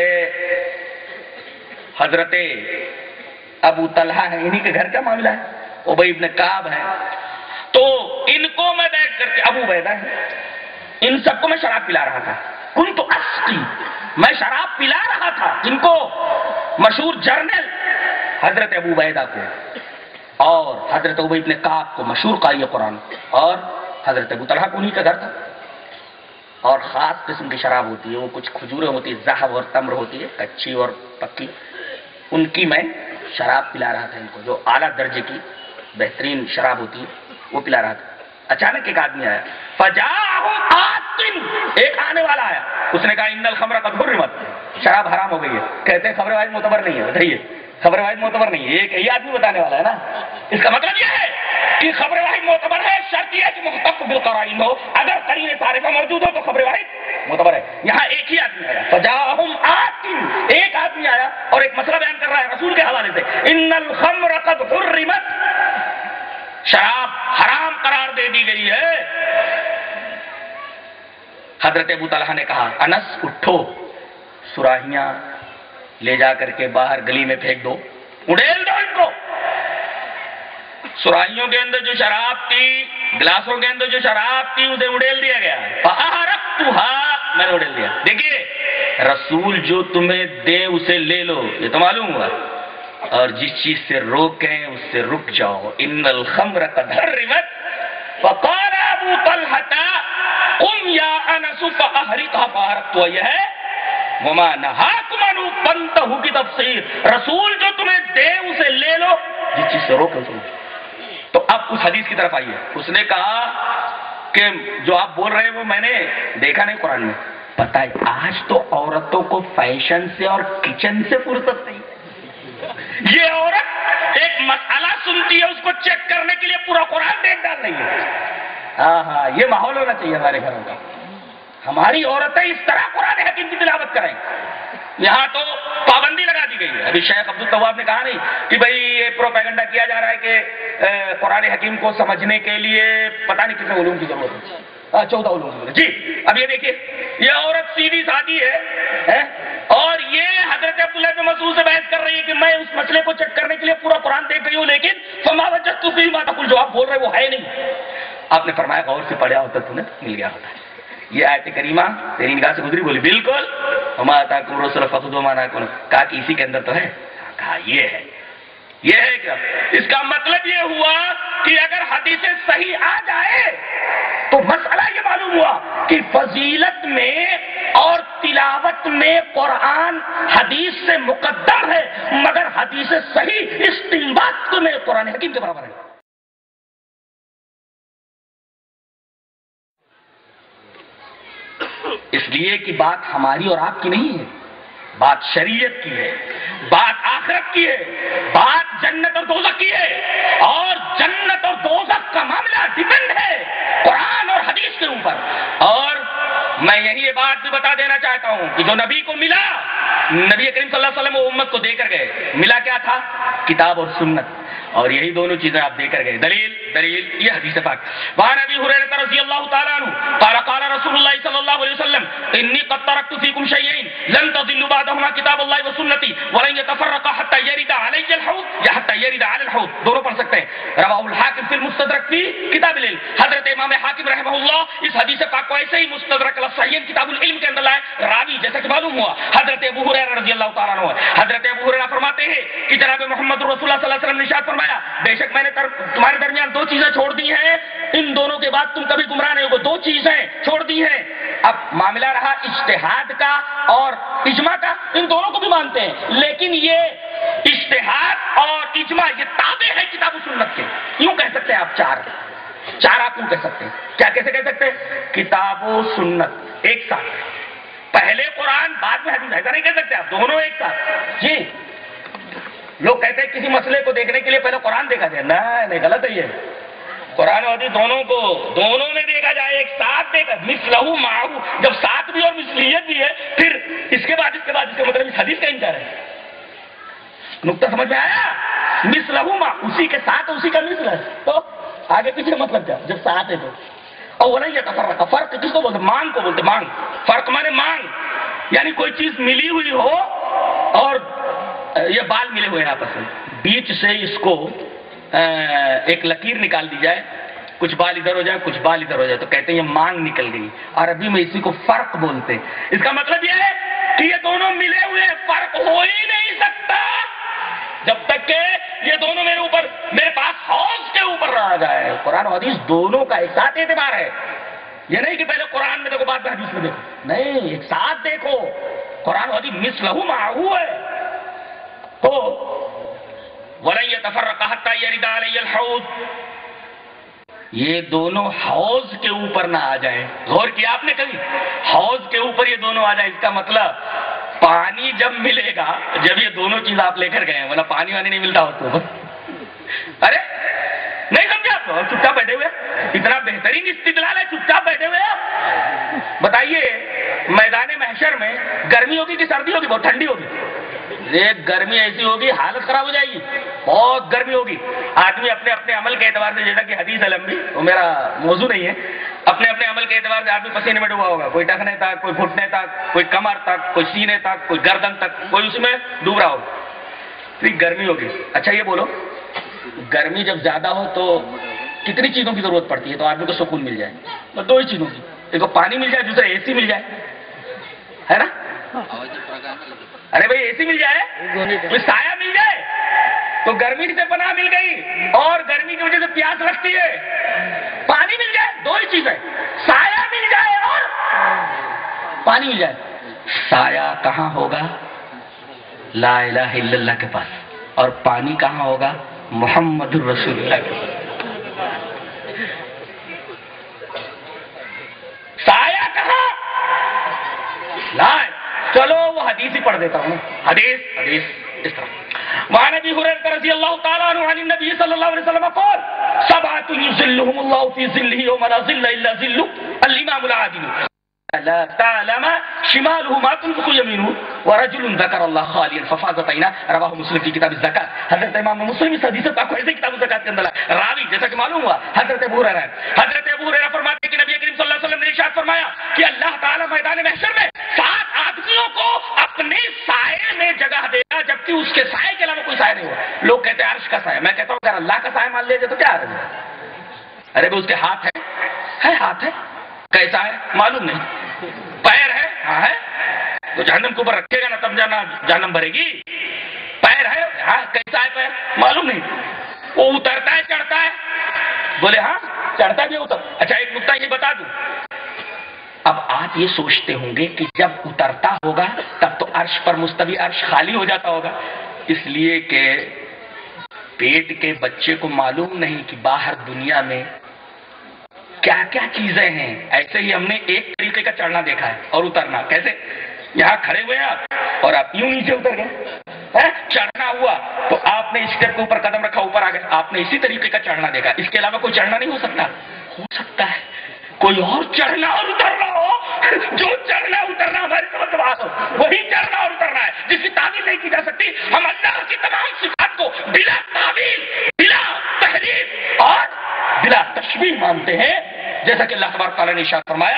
حضرت ابو طلحہ ہے، انہی کے گھر کا معاملہ ہے، ابی بن کعب ہے، تو ان کو میں بیٹھ کر کے ابو عبیدہ ہے، ان سب کو میں شراب پلا رہا تھا. کنت اسقی، میں شراب پلا رہا تھا جن کو مشہور جرنل حضرت ابو عبیدہ کو اور حضرت ابی بن کعب کو مشہور قاری قرآن اور حضرت ابو طلحہ کو انہی کا گھر تھا. اور خاص قسم کی شراب ہوتی ہے، وہ کچھ کھجوریں ہوتی ہے، ذہب اور تمر ہوتی ہے، کچی اور پکی، ان کی میں شراب پلا رہا تھا ان کو، جو اعلیٰ درجے کی بہترین شراب ہوتی ہے وہ پلا رہا تھا. اچانک ایک آدمی آیا، فجاءہم آت، ایک آنے والا آیا، اس نے کہا ان الخمر قد حرمت، شراب حرام ہو گئی ہے. کہتے ہیں خبر واحد معتبر نہیں ہے. بتائیے خبر واحد معتبر نہیں ہے، ایک یہی آدمی بتانے والا ہے نا. اس کا مطلب یہ ہے کہ خبر واحد معتبر ہے، شرط یہ ہے کہ محتق بالقرائن ہو، اگر قرینہ صارفہ موجود ہو تو خبر واحد معتبر ہے. یہاں ایک ہی آدمی آیا، فجاءہم آت، ایک آدمی آیا اور ایک مسئلہ بیان کر رہا ہے رسول کے حوالے سے، ان الخمر قد حرمت، شراب حرام قرار دے دی گئی ہے. حضرت ابو طلحہ نے کہا انس اٹھو، سراہیاں لے جا کر کے باہر گلی میں پھینک دو، اڑیل دو ان کو. سراہیوں کے اندر جو شراب تھی، گلاسوں کے اندر جو شراب تھی، اسے اڑیل دیا گیا. فَأَحْرَقْتُهَا، میں نے اڑیل دیا. دیکھیے رسول جو تمہیں دے اسے لے لو، یہ تو معلوم ہوا، اور جس چیز سے روکیں اس سے رک جاؤ. ان الخمر قد حرمت فقال ابو طلحة قم یا انس فاحرقها فاحرقتها. یہ ہے وما نہاکم عنہ فانتہوا کی تفسیر. رسول جو تمہیں دے اسے لے لو، جس چیز سے روکیں اسے رک جاؤ. تو اب اس حدیث کی طرف آئیے. اس نے کہا کہ جو آپ بول رہے ہیں وہ میں نے دیکھا نہیں قرآن میں. پتہ ہے آج تو عورتوں کو فیشن سے اور کچن سے فرصت نہیں. یہ عورت ایک مسئلہ سنتی ہے، اس کو چیک کرنے کے لیے پورا قرآن دیکھ ڈال رہی ہے. ہاں ہاں یہ ماحول ہونا چاہیے ہمارے گھروں کا. ہماری عورتیں اس طرح قرآن حکیم کی تلاوت کریں. یہاں تو پابندی لگا دی گئی ہے. ابھی شیخ عبد التواب نے کہا نہیں کہ بھئی یہ پروپیگنڈا کیا جا رہا ہے کہ قرآن حکیم کو سمجھنے کے لیے پتہ نہیں کتنے علوم کی ضرورت ہے، چودہ علوم کی ضرورت. جی اب یہ دیکھیے، یہ عورت سیدھی سادھی ہے اور یہ حضرت عبداللہ بن مسعود سے بحث کر رہی ہے کہ میں اس مسئلے کو چیک کرنے کے لیے پورا قرآن دیکھ رہی ہوں، لیکن فما وجدت فیہ ما تقول، جو آپ بول رہے وہ ہے نہیں. آپ نے فرمایا غور سے پڑھا ہوتا تو مل گیا ہوتا. یہ آیت کریمہ تیری نگاہ سے گزری؟ بولی بالکل. وما آتاکم الرسول فخذوہ وما نہاکم عنہ. کہا کہ اسی کے اندر تو ہے. کہا یہ ہے. یہ ہے کیا؟ اس کا مطلب یہ ہوا کہ اگر حدیث صحیح آ جائے تو مسئلہ یہ معلوم ہوا کہ فضیلت میں اور تلاوت میں قرآن حدیث سے مقدم ہے، مگر حدیث صحیح استنباط میں قرآن حکیم کے برابر ہے. اس لیے کہ بات ہماری اور آپ کی نہیں ہے، بات شریعت کی ہے، بات آخرت کی ہے، بات جنت اور دوزخ کی ہے. اور جنت اور دوزخ کا معاملہ ڈیپینڈ ہے قرآن اور حدیث کے اوپر. اور میں یہی یہ بات بھی بتا دینا چاہتا ہوں کہ جو نبی کو ملا، نبی کریم صلی اللہ علیہ وسلم وہ امت کو دے کر گئے. ملا کیا تھا؟ کتاب اور سنت. اور یہی دونوں چیزیں آپ دے کر گئے. دلیل دلیل یہ حدیث پاک. وعن ابی ہریرہ رضی اللہ تعالی عنہ قال قال رسول اللہ صلی اللہ علیہ وسلم وسلم انی قد ترکت فیکم شیئین لن تضلوا بعدهما کتاب اللہ و سنتی ولن یتفرقا حتی یرد علی الحوض یا حتی یرد علی الحوض، دونوں پڑھ سکتے ہیں۔ رواہ الحاکم فی المستدرک فی کتاب العلم، حضرت امام حاکم رحمہ اللہ اس حدیث پاک کو ایسے ہی مستدرک الصحیحین کتاب العلم کے اندر لائے، راوی جیسا کہ معلوم ہوا حضرت ابو ہریرہ رضی اللہ تعالیٰ عنہ۔ حضرت ابو ہریرہ فرماتے ہیں کہ جناب محمد رسول اللہ صلی اللہ علیہ وسلم نے ارشاد فرمایا بے شک میں نے تمہارے درمیان دو چیزیں چھوڑ دی ہیں، ان دونوں کے بعد تم کبھی گمراہ نہیں ہوگے، دو چیزیں چھوڑ دی ہیں۔ اب معاملہ رہا اجتہاد کا اور اجماع کا، ان دونوں کو بھی مانتے ہیں، لیکن یہ اجتہاد اور اجماع یہ تابع ہے کتاب و سنت کے، یوں کہہ سکتے ہیں آپ چار چار آپ یوں کہہ سکتے ہیں، کیا کیسے کہہ سکتے ہیں؟ کتاب و سنت ایک ساتھ، پہلے قرآن بعد میں حدیث، ایسا نہیں کہہ سکتے آپ، دونوں ایک ساتھ۔ جی لوگ کہتے ہیں کسی مسئلے کو دیکھنے کے لیے پہلے قرآن دیکھا جائے، نہیں غلط ہے یہ، قرآن اور حدیث دونوں کو دونوں میں دیکھا جائے، ایک ساتھ دیکھا، مثلہ معہ، جب ساتھ بھی اور مثلیت بھی ہے پھر اس کے بعد اس کے بعد اس کا مطلب اس حدیث کا انکار ہے۔ نقطہ سمجھ میں آیا؟ مثلہ معہ، اسی کے ساتھ اسی کا مثل ہے، تو آگے پیچھے مطلب کیا جب ساتھ ہے تو؟ اور وہ نہیں یہ تفرق، فرق کس کو بولتے؟ مانگ کو بولتے، مانگ، فرق مانے مانگ، یعنی کوئی چیز ملی ہوئی ہو اور یہ بال ملے ہوئے ہیں آپس میں، بیچ سے اس کو ایک لکیر نکال دی جائے، کچھ بال ادھر ہو جائے کچھ بال ادھر ہو جائے، تو کہتے ہیں یہ مانگ نکل گئی، عربی میں اسی کو فرق بولتے ہیں۔ اس کا مطلب یہ ہے کہ یہ دونوں ملے ہوئے ہیں، فرق ہو ہی نہیں سکتا جب تک کہ یہ دونوں میرے اوپر میرے پاس حوض کے اوپر رہا جائے۔ قرآن و حدیث دونوں کا ایک ساتھ اعتبار ہے، یہ نہیں کہ پہلے قرآن میں دیکھو بعد میں حدیث میں دیکھو، نہیں، ایک ساتھ دیکھو، قرآن و حدیث مثلہ معہ ہے۔ تو وَلَن يَتَفَرَّقَ حَتَّى يَرِدَ عَلَيَّ الْحَوْض، یہ دونوں حوض کے اوپر نہ آ جائیں۔ غور کیا آپ نے کبھی؟ حوض کے اوپر یہ دونوں آ جائیں، اس کا مطلب پانی جب ملے گا، جب یہ دونوں چیز آپ لے کر گئے ہیں، ورنہ پانی وانی نہیں ملتا ہوتا تو ارے نہیں سمجھا تو چپ چاپ بیٹھے ہوئے، اتنا بہترین استدلال ہے، چپ چاپ بیٹھے ہوئے آپ بتائیے میدان محشر میں گرمی ہوگی کہ سردی ہوگی؟ بہت ٹھنڈی ہوگی، ایک گرمی ایسی ہوگی حالت خراب ہو جائے گی، بہت گرمی ہوگی، آدمی اپنے اپنے عمل کے اعتبار سے، جیسا کہ حدیث ہے لمبی، وہ میرا موضوع نہیں ہے، اپنے اپنے عمل کے اعتبار سے آدمی پسینے میں ڈوبا ہوگا، کوئی ٹخنے تک، کوئی گھٹنے تک، کوئی کمر تک، کوئی سینے تک، کوئی گردن تک، کوئی اس میں ڈوب رہا ہوگا، پھر گرمی ہوگی۔ اچھا یہ بولو گرمی جب زیادہ ہو تو کتنی چیزوں کی ضرورت پڑتی ہے تو آدمی کو سکون مل جائے؟ تو دو ہی چیزوں کی، ایک کو پانی مل جائے، دوسرا اے سی مل جائے، ہے نا؟ ارے بھائی اے سی مل جائے، کوئی سایہ مل جائے تو گرمی سے پناہ مل گئی، اور گرمی کی وجہ سے پیاس لگتی ہے، پانی مل جائے، دو ہی چیز ہے، سایہ مل جائے اور پانی مل جائے۔ سایہ کہاں ہوگا؟ لا الہ الا اللہ کے پاس، اور پانی کہاں ہوگا؟ محمد الرسول اللہ کے پاس۔ سایہ کہاں؟ لا، چلو وہ حدیث ہی پڑھ دیتا ہوں، حدیث حدیث اس طرح وعن ابی ہریرہ رضی اللہ تعالی عنہ عن النبی صلی اللہ علیہ وسلم قال سبعۃ یظلهم اللہ فی ظلہ یوم لا ظل الا ظلہ الامام العادل لا تعلم شماله ما تنفق يمينه ورجل ذكر الله خاليا ففاضت عيناه، رواہ مسلم کی کتاب الزکات۔ حضرت امام مسلم اس حدیث کو ایسے کتاب الزکات کے اندر ہے، راوی جیسا کہ معلوم ہوا حضرت ابو ہریرہ ہے۔ حضرت ابو ہریرہ فرماتے ہیں کہ نبی کریم صلی اللہ علیہ وسلم نے ارشاد فرمایا کہ اللہ تعالی میدان محشر میں سات آدمیوں کو اپنے سائے میں جگہ دے گا، جبکہ اس کے سائے کے علاوہ کوئی سایہ نہیں ہوگا۔ لوگ کہتے ہیں عرش کا سایہ، میں کہتا ہوں اگر اللہ کا سایہ مان لیجیے تو کیا ہے؟ ارے بھائی اس کے ہاتھ ہے ہے ہاتھ ہے، کیسا ہے معلوم نہیں، پیر ہے ہاں ہے، تو جہنم کے اوپر رکھے گا نا تب جانا جہنم بھرے گی، پیر ہے ہاں، کیسا ہے پیر معلوم نہیں، وہ اترتا ہے چڑھتا ہے، بولے ہاں چڑھتا بھی اتر۔ اچھا ایک نقطہ یہ بتا دوں، اب آپ یہ سوچتے ہوں گے کہ جب اترتا ہوگا تب تو عرش پر مستوی عرش خالی ہو جاتا ہوگا، اس لیے کہ پیٹ کے بچے کو معلوم نہیں کہ باہر دنیا میں کیا کیا چیزیں ہیں۔ ایسے ہی ہم نے ایک طریقے کا چڑھنا دیکھا ہے اور اترنا، کیسے؟ یہاں کھڑے ہوئے آپ اور آپ یوں نیچے اتر گئے، چڑھنا ہوا تو آپ نے اسٹیپ کے اوپر قدم رکھا اوپر آ گئے، آپ نے اسی طریقے کا چڑھنا دیکھا، اس کے علاوہ کوئی چڑھنا نہیں ہو سکتا؟ ہو سکتا ہے کوئی اور چڑھنا اور اترنا ہو، جو چڑھنا اترنا ہماری سمجھ میں ہو وہی چڑھنا اور اترنا ہے، جس کی تعبیر نہیں کی جا سکتی۔ ہم اللہ کی تمام صفات کو بلا تعبیر، بلا تحریف اور بلا تشبیہ مانتے ہیں، جیسا کہ اللہ تبارک تعالیٰ نے ارشاد فرمایا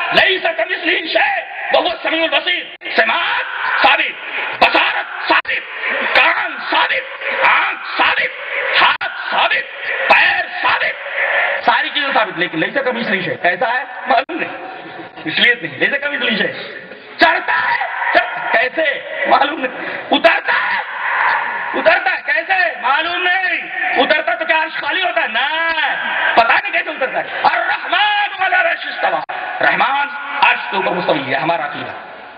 لیس کمثلہ شیء وہو السمیع البصیر. سماعت ثابت، بصارت ثابت، کان ثابت، آنکھ ثابت، ہاتھ ثابت، پیر ثابت، ساری چیزیں ثابت. لیکن لیس کمثلہ شیء کیسا ہے معلوم نہیں، اس لیے نہیں. لیس کمثلہ شیء چڑھتا ہے کیسے معلوم نہیں، اترتا ہے اترتا ہے کیسے معلوم نہیں. اترتا تو کیا عرش خالی ہوتا ہے؟ نہ، پتہ نہیں کیسے اترتا ہے. الرحمن علی العرش استویٰ، رحمان عرش کے اوپر مستوی ہے. ہمارا عقیدہ.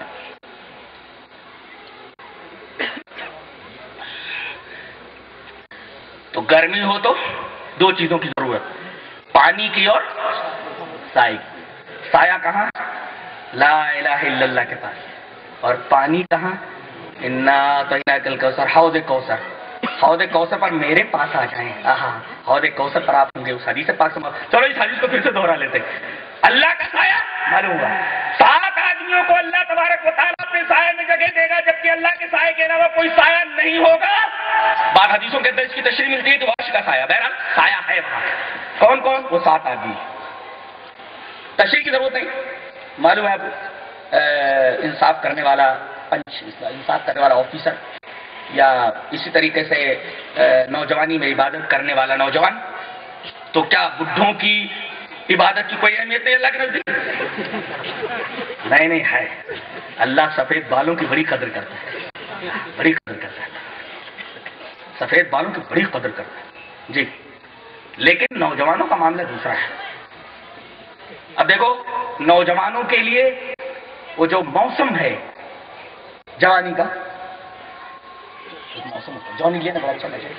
تو گرمی ہو تو دو چیزوں کی ضرورت، پانی کی اور سائے. سایہ کہاں؟ لا الہ الا اللہ کے پاس. اور پانی کہاں؟ انا اعطیناک الکوثر، حوض کوثر. حوض کوثر پر میرے پاس آ جائیں. ہاں، حوض کوثر پر آپ ہوں گے. اس حدیث پاک سے چلو اس حدیث کو پھر سے دوہرا لیتے. اللہ کا سایہ معلوم ہوا، سات آدمیوں کو اللہ تبارک و تعالیٰ اپنے سائے میں جگہ دے گا، جبکہ اللہ کے سائے کے علاوہ کوئی سایہ نہیں ہوگا. بعض حدیثوں کے اندر اس کی تشریح ملتی ہے کہ عرش کا سایہ. بہرحال سایہ ہے وہاں. کون کون؟ وہ سات آدمی. تشریح کی ضرورت نہیں، معلوم ہے. انصاف کرنے والا پنچ، انصاف کرنے والا آفیسر، یا اسی طریقے سے نوجوانی میں عبادت کرنے والا نوجوان، تو کیا بڈھوں کی عبادت کی کوئی اہمیت نہیں اللہ کے نزدیک؟ نہیں نہیں ہے. اللہ سفید بالوں کی بڑی قدر کرتا ہے، بڑی قدر کرتا ہے. سفید بالوں کی بڑی قدر کرتا ہے جی. لیکن نوجوانوں کا معاملہ دوسرا ہے. اب دیکھو، نوجوانوں کے لیے وہ جو موسم ہے جوانی کا، ایک موسم ہوتا ہے. جانی لین بڑا اچھا لگا.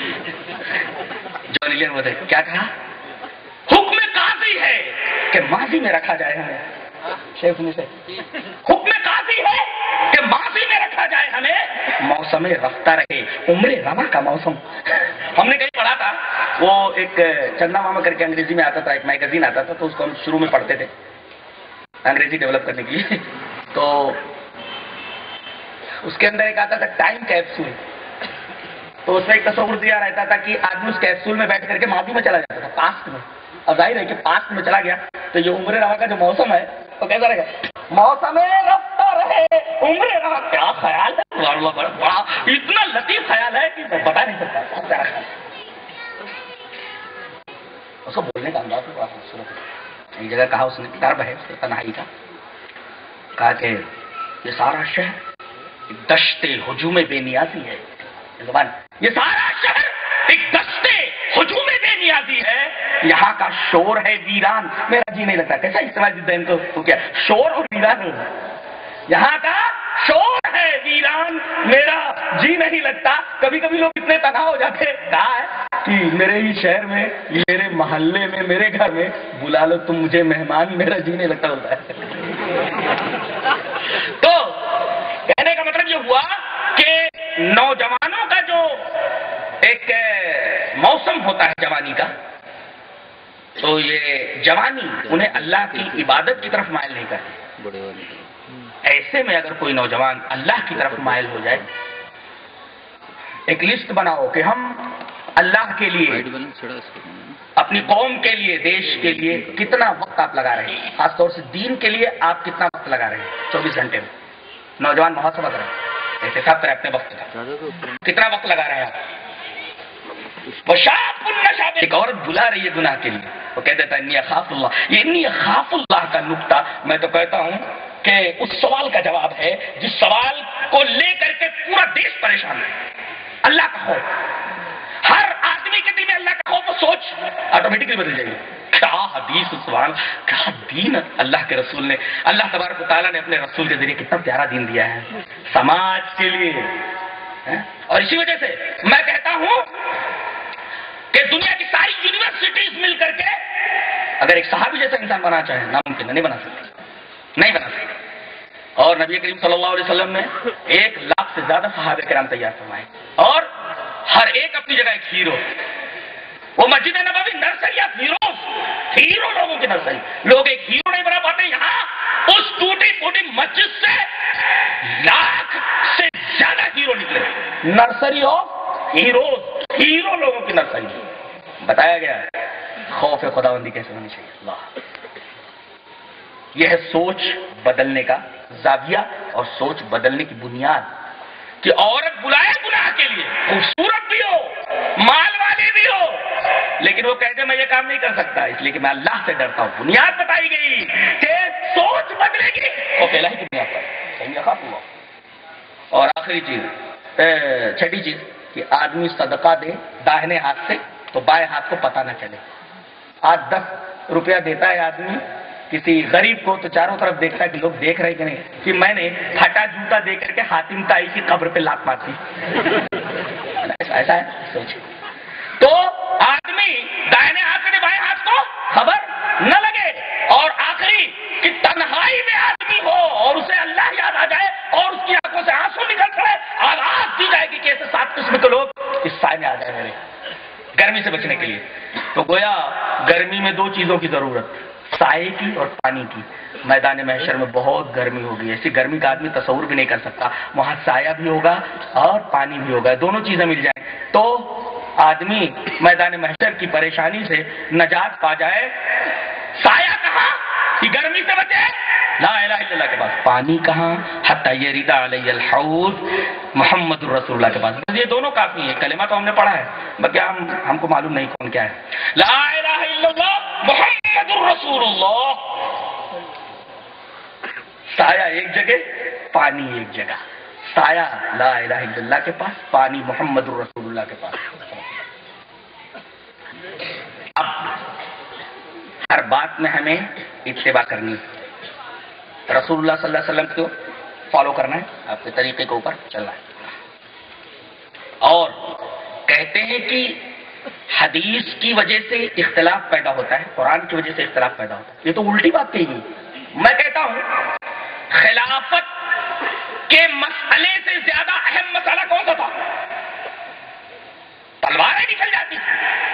جانی لین بولتے کیا کہا؟ حکم قاضی ہے کہ ماضی میں رکھا جائے ہمیں. شیخ نے سے حکم قاضی ہے کہ ماضی میں رکھا جائے ہمیں، موسم رفتہ رہے. عمر رواں کا موسم. ہم نے کہیں پڑھا تھا، وہ ایک چندا ماما کر کے انگریزی میں آتا تھا، ایک میگزین آتا تھا، تو اس کو ہم شروع میں پڑھتے تھے انگریزی ڈیولپ کرنے کے لیے. تو اس کے اندر ایک آتا تھا ٹائم کیپسول. تو اس میں ایک تصور دیا رہتا تھا کہ آدمی اس کیپسول میں بیٹھ کر کے ماضی میں چلا جاتا تھا، پاسٹ میں. اب ظاہر ہے کہ پاسٹ میں چلا گیا تو یہ عمر رواں کا جو موسم ہے وہ کیسا رہے گا؟ موسم رفتہ رہے عمر رواں. کیا خیال ہے، بڑا اتنا لطیف خیال ہے کہ بتا نہیں سکتا. اس کو بولنے کا انداز بڑا خوبصورت ہے. ایک جگہ کہا اس نے، کتاب ہے اس تنہائی کا، کہا کہ یہ سارا شہر دشت ہجوم بے نیازی ہے. زبان، یہ سارا شہر ایک دشت ہجوم بے نیازی ہے. یہاں کا شور ہے ویران، میرا جی نہیں لگتا. کیسا استعمال دین تو, تو کیا شور اور ویران ہو. یہاں کا شور ہے ویران، میرا جی نہیں لگتا. کبھی کبھی لوگ اتنے تنہا ہو جاتے ہیں، کہا ہے کہ میرے ہی شہر میں، میرے محلے میں، میرے گھر میں بلا لو تم مجھے مہمان، میرا جی نہیں لگتا ہوتا ہے. تو کہنے کا مطلب یہ ہوا کہ نوجوانوں کا جو ایک موسم ہوتا ہے جوانی کا، تو یہ جوانی انہیں اللہ کی عبادت کی طرف مائل نہیں کرتی. ایسے میں اگر کوئی نوجوان اللہ کی طرف مائل ہو جائے، ایک لسٹ بناؤ کہ ہم اللہ کے لیے، اپنی قوم کے لیے، دیش کے لیے کتنا وقت آپ لگا رہے ہیں. خاص طور سے دین کے لیے آپ کتنا وقت لگا رہے ہیں چوبیس گھنٹے میں. نوجوان محاسبہ کریں، احتساب کریں اپنے وقت کا، کتنا وقت لگا رہے ہیں آپ. وہ شاپ النشاب، ایک عورت بلا رہی ہے گناہ کے لیے، وہ کہہ دیتا ہے انی اخاف اللہ. یہ انی اخاف اللہ کا نقطہ میں تو کہتا ہوں کہ اس سوال کا جواب ہے جس سوال کو لے کر کے پورا دیش پریشان ہے. اللہ کا خوف. ہر آدمی کے دل میں اللہ کا خوف و سوچ آٹومیٹکلی بدل جائے گی. کیا حدیث، سبحان، کیا دین اللہ کے رسول نے، اللہ تبارک و تعالیٰ نے اپنے رسول کے ذریعے کتنا پیارا دین دیا ہے سماج کے لیے. اور اسی وجہ سے میں کہتا ہوں کہ دنیا کی ساری یونیورسٹیز مل کر کے اگر ایک صحابی جیسا انسان بنا چاہے، ناممکن نہیں بنا سکتے، نہیں بنا سکتے. اور نبی کریم صلی اللہ علیہ وسلم نے ایک لاکھ سے زیادہ صحابہ کرام تیار فرمائے، اور ہر ایک اپنی جگہ ایک ہیرو. وہ Masjid Nabawi nursery hero hero لوگوں کی نرسری. لوگ ایک ہیرو نہیں بنا پاتے. یہاں اس ٹوٹی پھوٹی مسجد سے لاکھ سے زیادہ ہیرو نکلے. نرسری ہو ہیرو، ہیرو لوگوں کی نرسری. بتایا گیا خوف خداوندی کیسے ہونی چاہیے. اللہ یہ ہے سوچ بدلنے کا زاویہ اور سوچ بدلنے کی بنیاد کہ عورت بلائے گناہ کے لیے، خوبصورت بھی ہو، مال والی بھی ہو، لیکن وہ کہتے میں یہ کام نہیں کر سکتا اس لیے کہ میں اللہ سے ڈرتا ہوں. بنیاد بتائی گئی کہ سوچ بدلے گی اور پہلا ہی بنیاد پر صحیح رکھا ہوا. اور آخری چیز، چھٹی چیز کہ آدمی صدقہ دے داہنے ہاتھ سے تو بائیں ہاتھ کو پتہ نہ چلے. آج دس روپیہ دیتا ہے آدمی کسی غریب کو تو چاروں طرف دیکھتا ہے کہ لوگ دیکھ رہے کہ نہیں، کہ میں نے پھٹا جوتا دے کر کے حاتم تائی کی قبر پہ لات مارتی. ایسا ہے سوچ. تو آدمی دائنے ہاتھ سے بائیں ہاتھ کو خبر نہ لگے. اور آخری کہ تنہائی میں آدمی ہو اور اسے اللہ یاد آ جائے اور اس کی آنکھوں سے آنسو نکل پڑے، آواز دی جائے گی کہ ایسے سات قسم کے لوگ اس سائے میں آ جائے میرے گرمی سے بچنے کے لیے. تو گویا گرمی میں دو چیزوں کی ضرورت، سائے کی اور پانی کی. میدان محشر میں بہت گرمی ہوگی، ایسی گرمی کا آدمی تصور بھی نہیں کر سکتا. وہاں سایہ بھی ہوگا اور پانی بھی ہوگا، دونوں چیزیں مل جائیں تو آدمی میدان محشر کی پریشانی سے نجات پا جائے. سایہ کہاں کہ گرمی سے بچے، لا الہ الا اللہ کے پاس. پانی کہاں؟ حتی یرد علی الحوض، محمد الرسول اللہ کے پاس. بس یہ دونوں کافی ہیں. کلمہ تو ہم نے پڑھا ہے، باقی ہم ہم کو معلوم نہیں کون کیا ہے. لا الہ الا اللہ محمد الرسول اللہ. سایہ ایک جگہ، پانی ایک جگہ. سایہ لا الہ الا اللہ کے پاس، پانی محمد الرسول اللہ کے پاس. اب ہر بات میں ہمیں اتباع کرنی ہے، رسول اللہ صلی اللہ علیہ وسلم کو فالو کرنا ہے، آپ کے طریقے کے اوپر چلنا ہے. اور کہتے ہیں کہ حدیث کی وجہ سے اختلاف پیدا ہوتا ہے، قرآن کی وجہ سے اختلاف پیدا ہوتا ہے. یہ تو الٹی بات کہی گئی. میں کہتا ہوں خلافت کے مسئلے سے زیادہ اہم مسئلہ کون سا تھا؟ تلواریں نکل جاتی تھی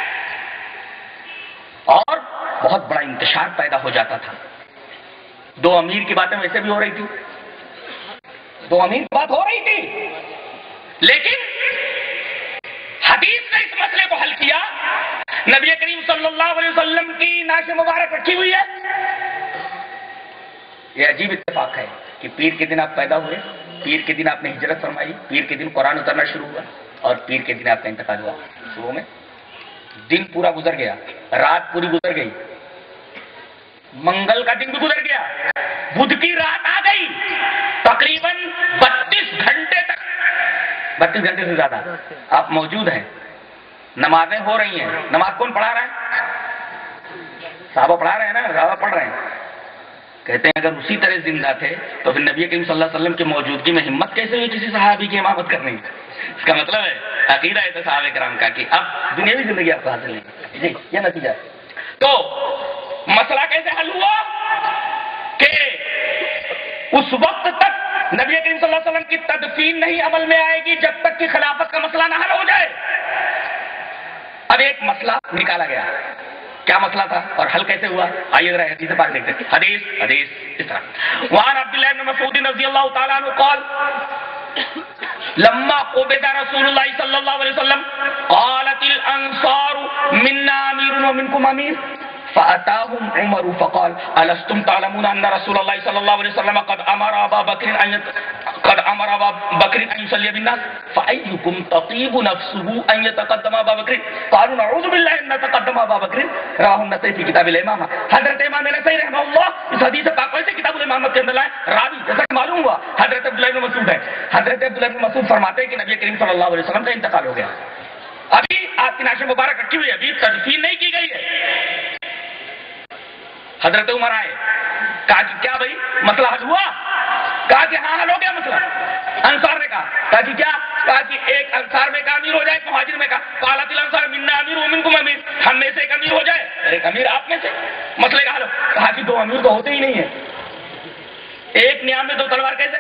اور بہت بڑا انتشار پیدا ہو جاتا تھا. دو امیر کی باتیں ویسے بھی ہو رہی تھی، دو امیر کی بات ہو رہی تھی، لیکن حدیث نے اس مسئلے کو حل کیا. نبی کریم صلی اللہ علیہ وسلم کی نعش مبارک رکھی ہوئی ہے. یہ عجیب اتفاق ہے کہ پیر کے دن آپ پیدا ہوئے، پیر کے دن آپ نے ہجرت فرمائی، پیر کے دن قرآن اترنا شروع ہوا اور پیر کے دن آپ کا انتقال ہوا. صبح میں دن پورا گزر گیا، رات پوری گزر گئی، منگل کا دن بھی گزر گیا، بدھ کی رات آ گئی. تقریباً بتیس گھنٹے تک، بتیس گھنٹے سے زیادہ آپ موجود ہیں. نمازیں ہو رہی ہیں. نماز کون پڑھا رہا ہے؟ صحابہ پڑھا رہے ہیں نا، صحابہ پڑھ رہے ہیں. کہتے ہیں اگر اسی طرح زندہ تھے تو پھر نبی کریم صلی اللہ علیہ وسلم کی موجودگی میں ہمت کیسے ہوئی کسی صحابی کی امامت کرنے کی؟ اس کا مطلب ہے عقیدہ ہے تو صحابہ کرام کا کہ اب دنیاوی زندگی آپ کو حاصل نہیں. جی یہ نتیجہ ہے. تو مسئلہ کیسے حل ہوا کہ اس وقت تک نبی کریم صلی اللہ علیہ وسلم کی تدفین نہیں عمل میں آئے گی جب تک کہ خلافت کا مسئلہ نہ حل ہو جائے. اب ایک مسئلہ نکالا گیا. کیا مسئلہ تھا اور حل کیسے ہوا؟ آئیے ذرا حدیث پاک دیکھتے ہیں. حدیث حدیث اس طرح وعن عبداللہ بن مسعود رضی اللہ تعالیٰ عنہ قال لما قبض رسول اللہ صلی اللہ علیہ وسلم قالت الانصار منا امیر ومنکم امیر فأتاهم عمر فقال ألستم تعلمون أن رسول الله صلى الله عليه وسلم قد أمر أبا بكر أن قد أمر أبا بكر أن يصلي بالناس فأيكم تطيب نفسه أن يتقدم أبا بكر قالوا نعوذ بالله أن نتقدم أبا بكر رواه النسائي في كتاب الإمامة. حضرت امام نسائی رحمہ اللہ اس حدیث پاک سے کتاب الامامت کے اندر لائے. راوی جیسا کہ معلوم ہوا حضرت عبداللہ بن مسعود ہے. حضرت عبداللہ بن مسعود فرماتے ہیں کہ نبی کریم صلی اللہ علیہ وسلم کا انتقال ہو گیا. ابھی آپ کی نعش مبارک رکھی ہوئی ہے، ابھی تدفین نہیں کی گئی ہے. حضرت عمر آئے، کہا کہ کیا بھائی مسئلہ حل ہوا؟ کہا کہ ہاں حل ہو گیا مسئلہ. انصار نے کہا کہا کہ کیا؟ کہا کہ ایک انصار میں کا امیر ہو جائے، ایک مہاجر میں کا. قالت الانصار منا امیر ومنکم امیر، ہم میں سے ایک امیر ہو جائے ایک امیر آپ میں سے. مسئلے کا حل ہو. کہا کہ دو امیر تو ہوتے ہی نہیں ہیں، ایک نیام میں دو تلوار کیسے؟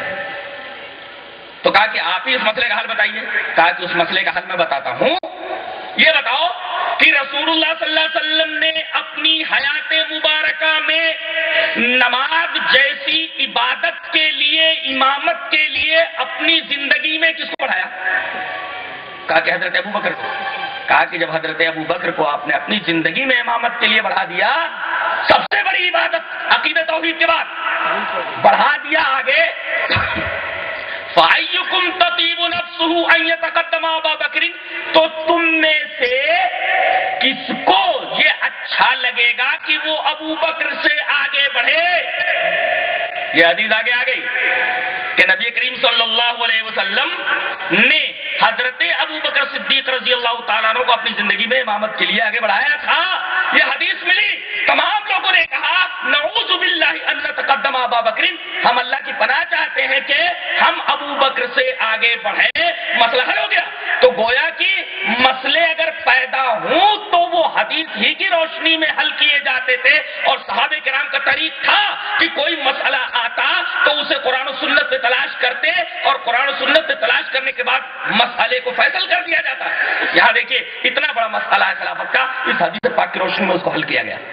تو کہا کہ آپ ہی اس مسئلے کا حل بتائیے. کہا کہ اس مسئلے کا حل میں بتاتا ہوں. یہ بتاؤ کہ رسول اللہ صلی اللہ علیہ وسلم نے اپنی حیات مبارکہ میں نماز جیسی عبادت کے لیے، امامت کے لیے اپنی زندگی میں کس کو پڑھایا؟ کہا کہ حضرت ابو بکر کو. کہا کہ جب حضرت ابو بکر کو آپ نے اپنی زندگی میں امامت کے لیے بڑھا دیا، سب سے بڑی عبادت عقیدت توحید کے بعد بڑھا دیا آگے فَأَيُّكُمْ تَطِيبُ نَفْسُهُ أَن يَتَقَدَّمَ أَبَا بَكْرٍ، تو تم میں سے کس کو یہ اچھا لگے گا کہ وہ ابو بکر سے آگے بڑھے؟ یہ حدیث آگے آ گئی کہ نبی کریم صلی اللہ علیہ وسلم نے حضرت ابو بکر صدیق رضی اللہ تعالیٰ عنہ کو اپنی زندگی میں امامت کے لیے آگے بڑھایا تھا. یہ حدیث ملی، تمام لوگوں نے کہا نعوذ باللہ ان نتقدم ابا بکر، ہم اللہ کی پناہ چاہتے ہیں کہ ہم ابو بکر سے آگے بڑھیں. مسئلہ حل ہو گیا. تو گویا کہ مسئلے اگر پیدا ہوں تو وہ حدیث ہی کی روشنی میں حل کیے جاتے تھے، اور صحابہ کرام کا طریق تھا کہ کوئی مسئلہ آتا تو اسے قرآن و سنت پہ تلاش کرتے، اور قرآن و سنت پہ تلاش کرنے کے بعد مسئلے کو فیصل کر دیا جاتا. یہاں دیکھیے اتنا بڑا مسئلہ ہے خلافت کا، اس حدیث پاک کی روشنی میں اس کو حل کیا گیا.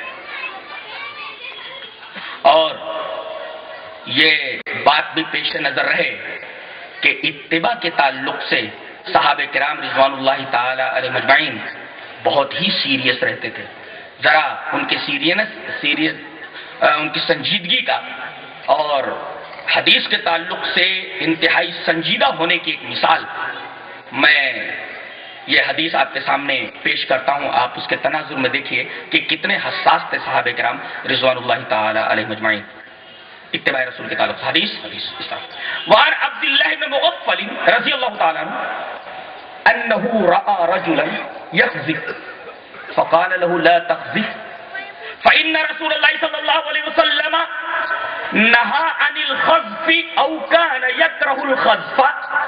اور یہ بات بھی پیش نظر رہے کہ اتباع کے تعلق سے صحابہ کرام رضوان اللہ تعالی علیہ مجمعین بہت ہی سیریس رہتے تھے. ذرا ان کے سیریس سیریس ان کی سنجیدگی کا اور حدیث کے تعلق سے انتہائی سنجیدہ ہونے کی ایک مثال میں یہ حدیث آپ کے سامنے پیش کرتا ہوں. آپ اس کے تناظر میں دیکھیے کہ کتنے حساس تھے صحابہ کرام رضوان اللہ تعالی علیہ مجمعین اتباع رسول کے تعلق. حدیث حدیث اس طرح وعن عبد الله بن مغفل رضی اللہ تعالی عنہ انه راى رجلا يخزف فقال له لا تخزف فإن رسول الله صلى الله عليه وسلم نهى عن الخزف أو كان يكره الخزف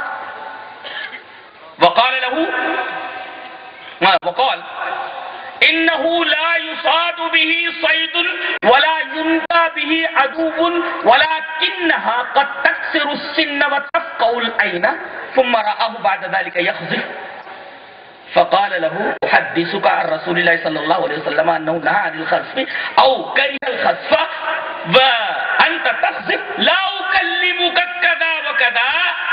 وقال له وقال إنه لا يصاد به صيد ولا ينتى به عدو ولكنها قد تكسر السن وتفقع العين ثم رآه بعد ذلك يخزف فقال له أحدثك عن رسول الله صلى الله عليه وسلم أنه نهى عن الخزف أو كره الخزف وأنت تخزف لا أكلمك كذا وكذا.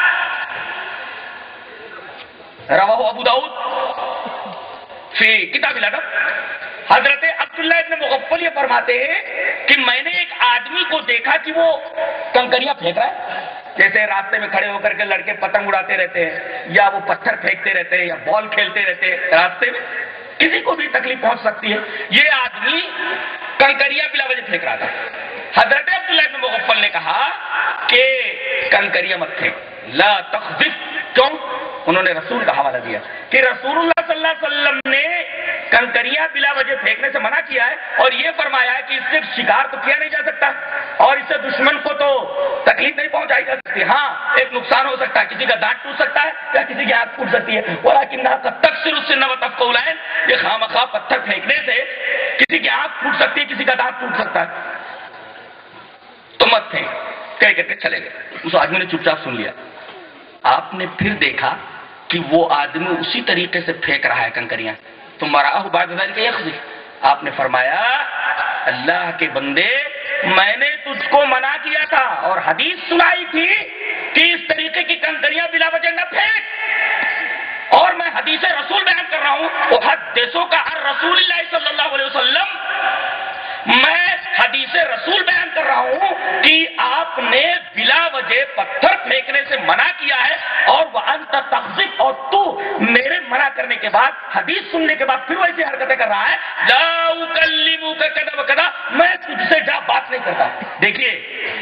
رواه أبو داود فی کتاب الادب. حضرت عبداللہ ابن مغفل یہ فرماتے ہیں کہ میں نے ایک آدمی کو دیکھا کہ وہ کنکریاں پھینک رہا ہے، جیسے راستے میں کھڑے ہو کر کے لڑکے پتنگ اڑاتے رہتے ہیں یا وہ پتھر پھینکتے رہتے ہیں یا بال کھیلتے رہتے ہیں راستے میں، کسی کو بھی تکلیف پہنچ سکتی ہے. یہ آدمی کنکریاں بلا وجہ پھینک رہا تھا. حضرت عبداللہ ابن مغفل نے کہا کہ کنکریاں مت پھینک، لا تخزف. کیوں؟ انہوں نے رسول کا حوالہ دیا کہ رسول اللہ صلی اللہ علیہ وسلم نے کنکریاں بلا وجہ پھینکنے سے منع کیا ہے، اور یہ فرمایا ہے کہ اس سے شکار تو کیا نہیں جا سکتا اور اس سے دشمن کو تو تکلیف نہیں پہنچائی جا سکتی. ہاں ایک نقصان ہو سکتا ہے، کسی کا دانت ٹوٹ سکتا ہے یا کسی کی ہاتھ ٹوٹ سکتی ہے. ولیکنھا قد تکسر السن وتفقع العین، یہ خامخواہ پتھر پھینکنے سے کسی کی آنکھ ٹوٹ سکتی ہے، کسی کا دانت ٹوٹ سکتا ہے. تو مت پھینک کہہ کر کے چلے گئے. اس آدمی نے چپ چاپ سن لیا. آپ نے پھر دیکھا کہ وہ آدمی اسی طریقے سے پھینک رہا ہے کنکریاں. تم راہ بعد ذلك يخزف. آپ نے فرمایا اللہ کے بندے میں نے تجھ کو منع کیا تھا اور حدیث سنائی تھی کہ اس طریقے کی کنکریاں بلا وجہ نہ پھینک، اور میں حدیث رسول بیان کر رہا ہوں. احدثو کا عن رسول اللہ صلی اللہ علیہ وسلم، میں حدیث رسول بیان کر رہا ہوں کہ آپ نے بلا وجہ پتھر پھینکنے سے منع کیا ہے، اور وانت تخزف، اور تو میرے منع کرنے کے بعد حدیث سننے کے بعد پھر ویسی حرکتیں کر رہا ہے. لا اکلمک کذا وکذا، میں تجھ سے جا بات نہیں کرتا. دیکھیے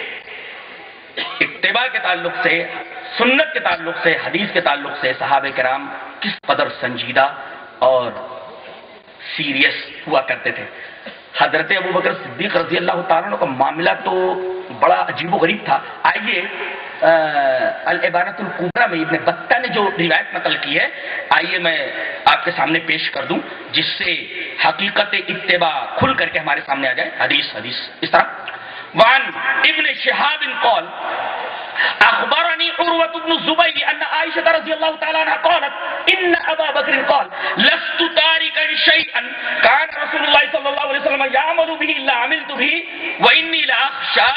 اتباع کے تعلق سے، سنت کے تعلق سے، حدیث کے تعلق سے صحابہ کرام کس قدر سنجیدہ اور سیریس ہوا کرتے تھے. حضرت ابو بکر صدیق رضی اللہ تعالیٰ عنہ کا معاملہ تو بڑا عجیب و غریب تھا. آئیے العبارۃ الکبریٰ میں ابن بطہ نے جو روایت نقل کی ہے، آئیے میں آپ کے سامنے پیش کر دوں جس سے حقیقت اتباع کھل کر کے ہمارے سامنے آ جائے. حدیث حدیث اس طرح وعن ابن شہاب قال اخبرني عروة بن الزبير ان عائشة رضي الله تعالى عنها قالت ان ابا بكر قال لست تاركا شيئا كان رسول الله صلى الله عليه وسلم يعمل به الا عملت به واني لاخشى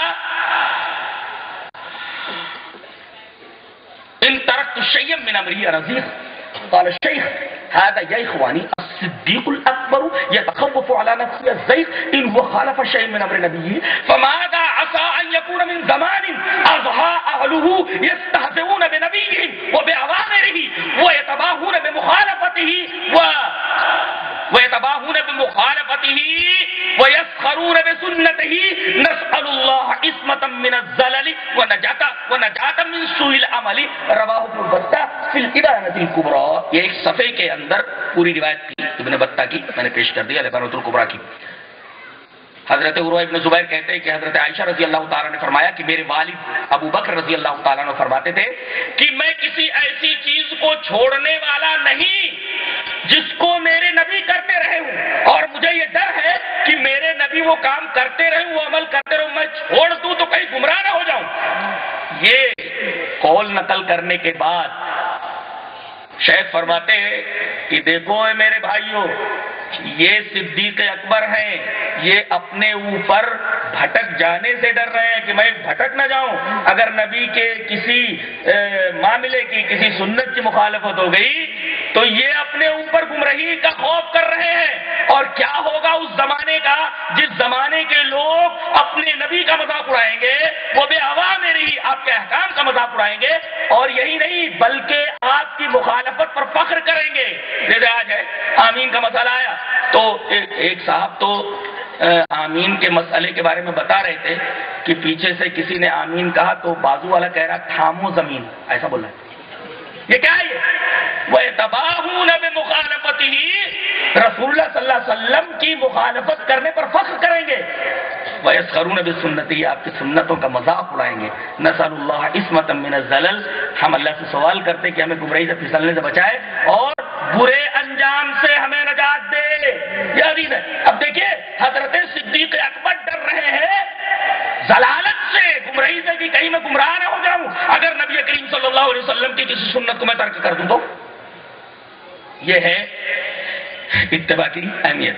ان تركت شيئا من امري رزيق. قال الشيخ هذا يا اخواني الصديق الاكبر يتخوف على نفسه الزيغ ان هو خالف شيء من امر نبيه فماذا قالوه يستهزئون بنبيهم وبأوامره ويتباهون بمخالفته و ويتباهون بمخالفته ويسخرون بسنته نسأل الله عصمة من الزلل ونجاة ونجاة من سوء العمل رواه ابن بطہ فی الابانۃ الکبریٰ. یہ ایک صفحے کے اندر پوری روایت کی ابن بطہ کی میں نے پیش کر دی الابانۃ الکبریٰ کی. حضرت عروہ ابن زبیر کہتے ہیں کہ حضرت عائشہ رضی اللہ تعالیٰ نے فرمایا کہ میرے والد ابو بکر رضی اللہ تعالیٰ نے فرماتے تھے کہ میں کسی ایسی چیز کو چھوڑنے والا نہیں جس کو میرے نبی کرتے رہے ہوں، اور مجھے یہ ڈر ہے کہ میرے نبی وہ کام کرتے رہے وہ عمل کرتے رہے میں چھوڑ دوں تو کہیں گمراہ نہ ہو جاؤں. یہ قول نقل کرنے کے بعد شیخ فرماتے ہیں کہ دیکھو اے میرے بھائیوں، یہ صدیق اکبر ہیں، یہ اپنے اوپر بھٹک جانے سے ڈر رہے ہیں کہ میں بھٹک نہ جاؤں. اگر نبی کے کسی معاملے کی کسی سنت کی مخالفت ہو گئی تو یہ اپنے اوپر گمراہی کا خوف کر رہے ہیں. اور کیا ہوگا اس زمانے کا جس زمانے کے لوگ اپنے نبی کا مذاق اڑائیں گے، وہ بے ہوا میں نہیں آپ کے احکام کا مذاق اڑائیں گے، اور یہی نہیں بلکہ آپ کی مخالفت پر فخر کریں گے. جیسے آج ہے آمین کا مسئلہ آیا تو ایک صاحب تو آمین کے مسئلے کے بارے میں بتا رہے تھے کہ پیچھے سے کسی نے آمین کہا تو بازو والا کہہ رہا تھامو زمین، ایسا بول رہا ہے. یہ کیا ہے؟ وَيَتَبَاهُونَ بِمُخَالَفَتِهِ، رسول اللہ صلی اللہ علیہ وسلم کی مخالفت کرنے پر فخر کریں گے. وَيَسْخَرُونَ بِسُنَّتِهِ، آپ کی سنتوں کا مذاق اڑائیں گے. نسأل اللہ عصمۃ من الزلل، ہم اللہ سے سوال کرتے کہ ہمیں گمراہی سے پھسلنے سے بچائے اور برے انجام سے ہمیں نجات دے. یہ حدیث ہے. اب دیکھیے حضرت صدیق اکبر ڈر رہے ہیں ضلالت سے، گمراہی سے کہ کہیں میں گمراہ نہ ہو جاؤں اگر نبی کریم صلی اللہ علیہ وسلم کی کسی سنت کو میں ترک کر دوں تو. یہ ہے اتباع کی اہمیت.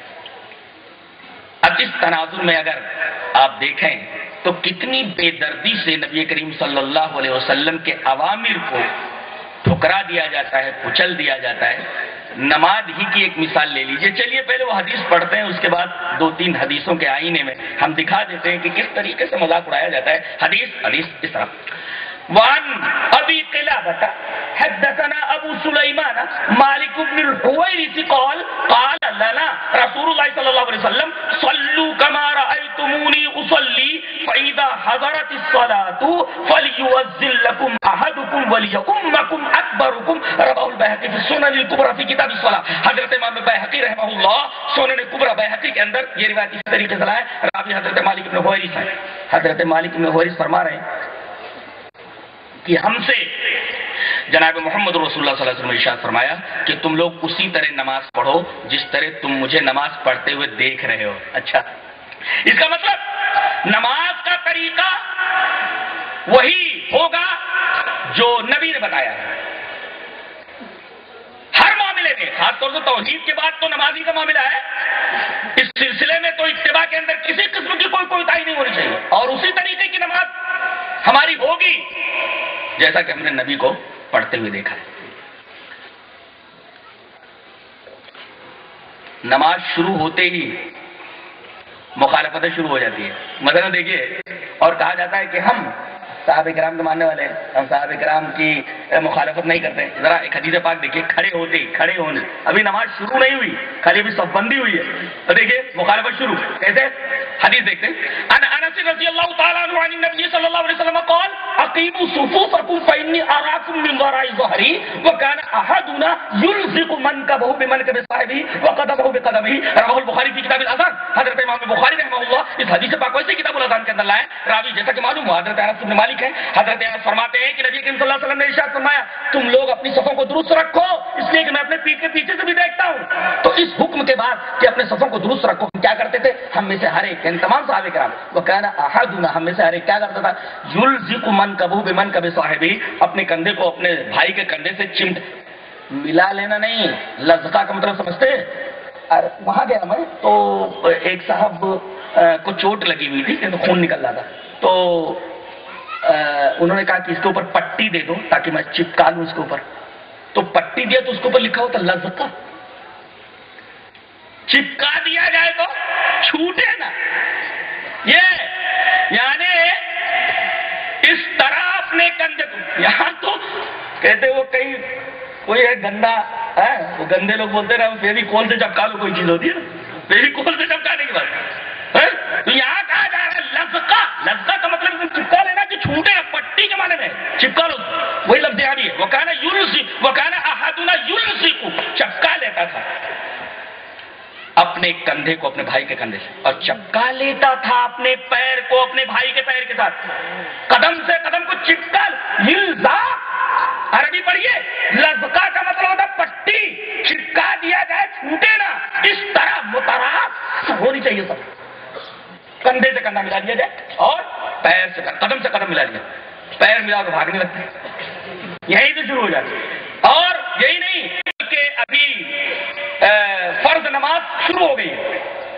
اب اس تناظر میں اگر آپ دیکھیں تو کتنی بے دردی سے نبی کریم صلی اللہ علیہ وسلم کے اوامر کو ٹھکرا دیا جاتا ہے، کچل دیا جاتا ہے. نماز ہی کی ایک مثال لے لیجئے. چلیے پہلے وہ حدیث پڑھتے ہیں، اس کے بعد دو تین حدیثوں کے آئینے میں ہم دکھا دیتے ہیں کہ کس طریقے سے مذاق اڑایا جاتا ہے. حدیث حدیث اس طرح وعن ابی قلابہ حدثنا ابو سلیمان مالک بن الحویرث قال قال لنا رسول اللہ صلی اللہ علیہ وسلم صلوا كما رأيتموني اصلي فاذا حضرت الصلاة فليؤذن لكم احدكم وليؤمكم اکبركم رواه البیہقی فی السنن الکبریٰ فی کتاب الصلاة. حضرت امام بیہقی رحمہ اللہ سنن کبریٰ بیہقی کے اندر یہ روایت اس طریقے سے لائے. راوی حضرت مالک بن الحویرث ہے. حضرت مالک بن الحویرث فرما رہے ہیں کہ ہم سے جناب محمد رسول اللہ صلی اللہ علیہ وسلم نے ارشاد فرمایا کہ تم لوگ اسی طرح نماز پڑھو جس طرح تم مجھے نماز پڑھتے ہوئے دیکھ رہے ہو. اچھا، اس کا مطلب نماز کا طریقہ وہی ہوگا جو نبی نے بتایا ہے ہر معاملے میں، خاص طور سے توحید کے بعد تو نمازی کا معاملہ ہے. اس سلسلے میں تو اتباع کے اندر کسی قسم کی کوئی کوتاہی نہیں ہونی چاہیے، اور اسی طریقے کی نماز ہماری ہوگی جیسا کہ ہم نے نبی کو پڑھتے ہوئے دیکھا ہے. نماز شروع ہوتے ہی مخالفتیں شروع ہو جاتی ہے. مثلا دیکھیے، اور کہا جاتا ہے کہ ہم صحابہ کرام کے ماننے والے ہیں، ہم صحابہ کرام کی مخالفت نہیں کرتے. ذرا ایک حدیث پاک دیکھیے، کھڑے ہوتے ہی کھڑے ہونے ابھی نماز شروع نہیں ہوئی، خالی ابھی صف بندی ہوئی ہے تو دیکھیے مخالفت شروع. کیسے؟ حدیث دیکھتے ہیں. ان انس رضی اللہ تعالیٰ عنہ عن النبی صلی اللہ علیہ وسلم قال اقیموا صفوفکم فانی اراکم من وراء ظہری وکان احدنا یلزق منکبہ بمنکب صاحبہ وقدمہ بقدمہ رواه البخاری فی کتاب الاذان. حضرت امام بخاری رحمہ اللہ اس حدیث پاک کو ایسے کتاب الاذان کے اندر لائے. راوی جیسا کہ معلوم ہوا حضرت انس بن مالک ہے. حضرت انس فرماتے ہیں کہ نبی کریم صلی اللہ علیہ وسلم نے ارشاد فرمایا تم لوگ اپنی صفوں کو درست رکھو، اس لیے کہ میں اپنے پیٹ کے پیچھے سے بھی دیکھتا ہوں. تو اس حکم کے بعد کہ اپنے صفوں کو درست رکھو، ہم کیا کرتے تھے؟ ہم میں سے ہر ایک یعنی تمام صحابہ کرام وکان احدنا ہم میں سے ہر ایک کیا کرتا تھا؟ یلزق منکبہ بمنکب صاحبہ، اپنے کندھے کو اپنے بھائی کے کندھے سے چمٹ ملا لینا نہیں. لزقہ کا مطلب سمجھتے؟ وہاں گیا میں تو ایک صاحب کو چوٹ لگی ہوئی تھی، خون نکل رہا تھا، تو انہوں نے کہا کہ اس کے اوپر پٹی دے دو تاکہ میں چپکا لوں اس کے اوپر. تو پٹی دیا تو اس کے اوپر لکھا ہوتا لزقہ. چپکا دیا جائے تو چھوٹے نا. یہ یعنی اس طرح یہاں تو کہتے وہ کہیں کوئی ہے گندا ہے، وہ گندے لوگ بولتے نا بیبی کول سے چپکا لو، کوئی چیز ہوتی ہے نا بیبی کول سے چپکانے کی بات ہے، تو یہاں کہا جا رہا ہے لزقہ، لزقہ کا مطلب چپکا لینا کہ چھوٹے پٹی کے معنی میں چپکا لو، وہی لفظ یہاں بھی ہے، وہ کہنا یلزق، وہ کہنا احدنا یلزق، چپکا لیتا تھا اپنے کندھے کو اپنے بھائی کے کندھے سے، اور چپکا لیتا تھا اپنے پیر کو اپنے بھائی کے پیر کے ساتھ، قدم سے قدم کو چپکا، یلزق عربی پڑھیے، لزقہ کا مطلب ہوتا پٹی، چپکا دیا جائے چھوٹے نا، اس طرح متراس ہونی چاہیے سب، کندھے سے کندھا ملا دیا جائے اور پیر سے قدم سے قدم ملا دیا، پیر ملا تو بھاگنے لگتے ہیں، یہی سے شروع ہو جاتی ہے، اور یہی نہیں کہ ابھی فرض نماز شروع ہو گئی ہے،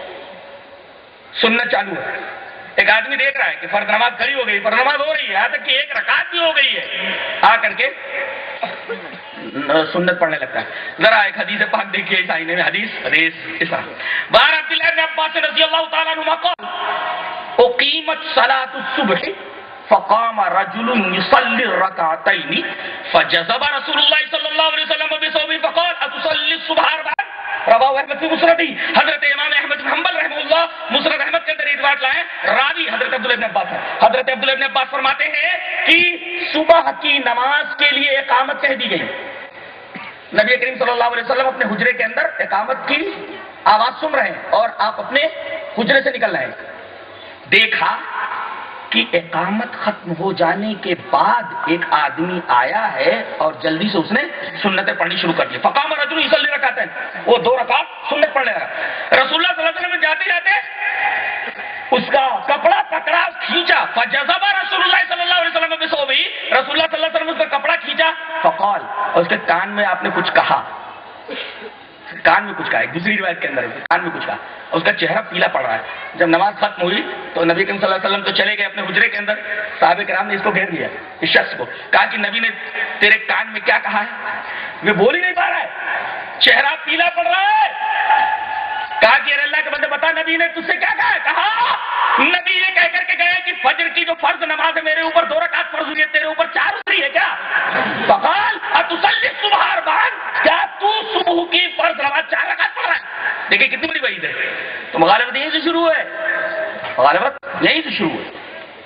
سنت چالو ہے، ایک آدمی دیکھ رہا ہے کہ فرض نماز کھڑی ہو گئی، فرض نماز ہو رہی ہے، یہاں تک کہ ایک رکعت بھی ہو گئی ہے، آ کر کے سنت پڑھنے لگتا ہے۔ ذرا ایک حدیث پاک دیکھیے اس آئینے میں، حدیث حدیث اس طرح بار عبداللہ بن عباس رضی اللہ تعالیٰ عنہما قال اقیمت صلاۃ الصبح فقام رجل يصلي الركعتين فجذب رسول الله صلی اللہ علیہ وسلم بثوبه فقال اتصلي الصبح اربعا، رواہ احمد فی مسندہ، حضرت امام احمد بن حنبل رحمہ اللہ مسند احمد کے اندر یہ روایت لائے، راوی حضرت عبداللہ بن عباس ہے، حضرت عبداللہ بن عباس فرماتے ہیں کہ صبح کی نماز کے لیے اقامت کہہ دی گئی، نبی کریم صلی اللہ علیہ وسلم اپنے حجرے کے اندر اقامت کی آواز سن رہے ہیں اور آپ اپنے حجرے سے نکل رہے ہیں، دیکھا کہ اقامت ختم ہو جانے کے بعد ایک آدمی آیا ہے اور جلدی سے اس نے سنتیں پڑھنی شروع کر دی، فقام رجل یصلی رکعتین، وہ دو رکعت سنت پڑھ لے رہا، رسول اللہ صلی اللہ علیہ وسلم جاتے جاتے اس کا کپڑا پکڑا کھینچا، فجذب رسول اللہ صلی اللہ علیہ وسلم بثوبہ، رسول اللہ صلی اللہ علیہ وسلم اس کا کپڑا کھینچا، فقال، اور اس کے کان میں آپ نے کچھ کہا، کان میں کچھ کہا، ایک دوسری روایت کے اندر ہے کان میں کچھ کہا، اس کا چہرہ پیلا پڑ رہا ہے۔ جب نماز ختم ہوئی تو نبی کریم صلی اللہ علیہ وسلم تو چلے گئے اپنے حجرے کے اندر، صحابہ کرام نے اس کو گھیر لیا، اس شخص کو کہا کہ نبی نے تیرے کان میں کیا کہا ہے، وہ بول ہی نہیں پا رہا ہے، چہرہ پیلا پڑ رہا ہے، کہا کہ اللہ کے بندے بتا نبی نے تجھ سے کیا کہا ہے، کہا نبی یہ کہہ کر کے گئے کہ فجر کی جو فرض نماز ہے میرے اوپر دو رکعت فرض ہوئی ہے، تیرے اوپر چار اتری ہے کیا، فقال اتصلی الصبح اربعا، کیا تو صبح کی فرض نماز چار رکعت پڑھ رہا ہے، دیکھیں کتنی بڑی وعید ہے، تو مغالبت یہیں سے شروع ہے، مغالبت یہیں سے شروع ہے،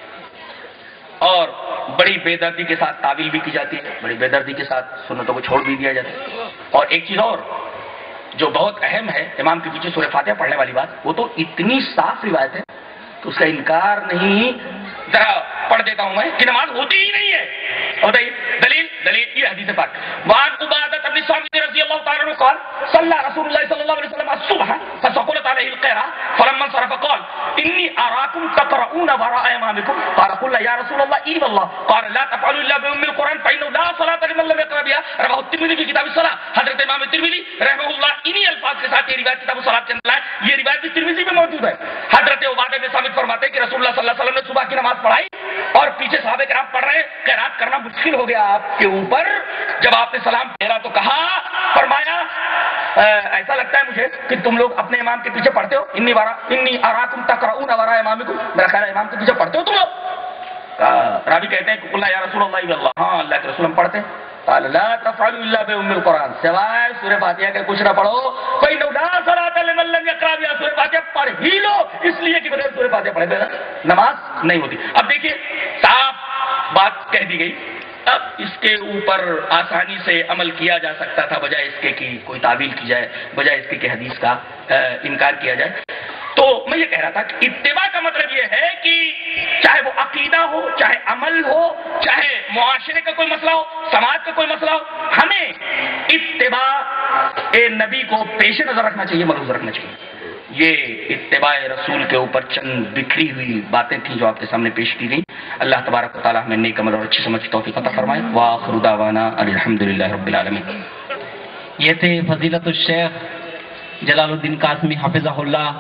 اور بڑی بے دردی کے ساتھ تعویل بھی کی جاتی ہے، بڑی بے دردی کے ساتھ سنتوں کو چھوڑ بھی دیا جاتا ہے، اور ایک چیز اور جو بہت اہم ہے، امام کے پیچھے سورہ فاتحہ پڑھنے والی بات، وہ تو اتنی صاف روایت ہے کہ اس کا انکار نہیں، ذرا پڑھ دیتا ہوں میں کہ نماز ہوتی ہی نہیں ہے، بتائیے دلیل دلیل یہ حدیث پاک، وعن عبادہ بن صامت رضی اللہ تعالی عنہ قال صلی رسول اللہ صلی اللہ علیہ وسلم الصبح فثقلت علیہ القراءة فلما انصرف قال انی اراکم تقرؤون وراء امامکم قال قلنا یا رسول اللہ ای واللہ قال لا تفعلوا الا بام القرآن فانه لا صلاة لمن لم يقرأ بها، رواه الترمذی فی کتاب الصلاۃ، حضرت امام ترمذی رحمہ اللہ انہی الفاظ کے ساتھ یہ روایت کتاب الصلاۃ کے اندر ہے، یہ روایت بھی ترمذی میں موجود ہے، حضرت عبادہ بن صامت فرماتے ہیں کہ رسول اللہ صلی اللہ علیہ وسلم نے صبح کی نماز پڑھائی اور پیچھے صحابہ کرام پڑھ رہے ہیں، قرات کرنا مشکل ہو گیا آپ کے اوپر، جب آپ نے سلام پھیرا تو کہا، فرمایا ایسا لگتا ہے مجھے کہ تم لوگ اپنے امام کے پیچھے پڑھتے ہو، انی ورا انی اراکم تقرؤون وراء امامکم، میرا خیال ہے امام کے پیچھے پڑھتے ہو تم لوگ، راوی کہتے ہیں کہ قلنا یا رسول اللہ واللہ، ہاں اللہ کے رسول ہم پڑھتے ہیں، قال لا تفعلوا الا بام القرآن، سوائے سورہ فاتحہ کے کچھ نہ پڑھو، فانه لا صلاة لمن لم يقرأ بها، سورہ فاتحہ پڑھ ہی لو، اس لیے کہ بغیر سورہ فاتحہ پڑھے بغیر نماز نہیں ہوتی۔ اب دیکھیے صاف بات کہہ دی گئی، اب اس کے اوپر آسانی سے عمل کیا جا سکتا تھا، بجائے اس کے کہ کوئی تعویل کی جائے، بجائے اس کے کہ حدیث کا انکار کیا جائے۔ تو میں یہ کہہ رہا تھا کہ اتباع کا مطلب یہ ہے کہ چاہے وہ عقیدہ ہو، چاہے عمل ہو، چاہے معاشرے کا کوئی مسئلہ ہو، سماج کا کوئی مسئلہ ہو، ہمیں اتباع اے نبی کو پیش نظر رکھنا چاہیے، ملحوظ رکھنا چاہیے۔ یہ اتباع رسول کے اوپر چند بکھری ہوئی باتیں تھیں جو آپ کے سامنے پیش کی گئی۔ اللہ تبارک و تعالیٰ ہمیں نیک عمل اور اچھی سمجھ کی توفیق عطا فرمائے۔ وآخر دعوانا الحمدللہ رب العالمین۔ یہ تھے فضیلت الشیخ جلال الدین قاسمی حفظہ اللہ۔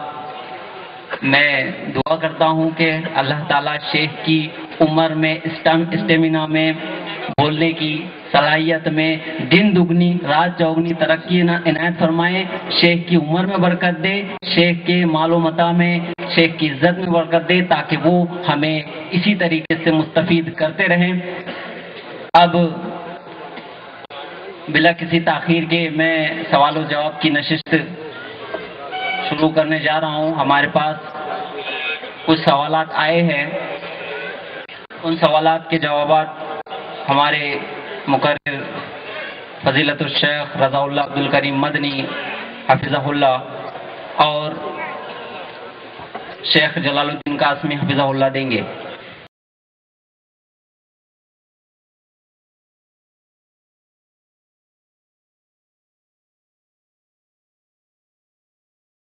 میں دعا کرتا ہوں کہ اللہ تعالیٰ شیخ کی عمر میں، اسٹیمنا میں، بولنے کی صلاحیت میں دن دگنی رات چوگنی ترقی عنایت فرمائے، شیخ کی عمر میں برکت دے، شیخ کے مال و متاع میں، شیخ کی عزت میں برکت دے، تاکہ وہ ہمیں اسی طریقے سے مستفید کرتے رہیں۔ اب بلا کسی تاخیر کے میں سوال و جواب کی نشست شروع کرنے جا رہا ہوں. ہمارے پاس کچھ سوالات آئے ہیں، ان سوالات کے جوابات ہمارے مقرر فضیلت الشیخ رضا اللہ عبد الکریم مدنی حفظہ اللہ اور شیخ جلال الدین قاسمی حفظہ اللہ دیں گے.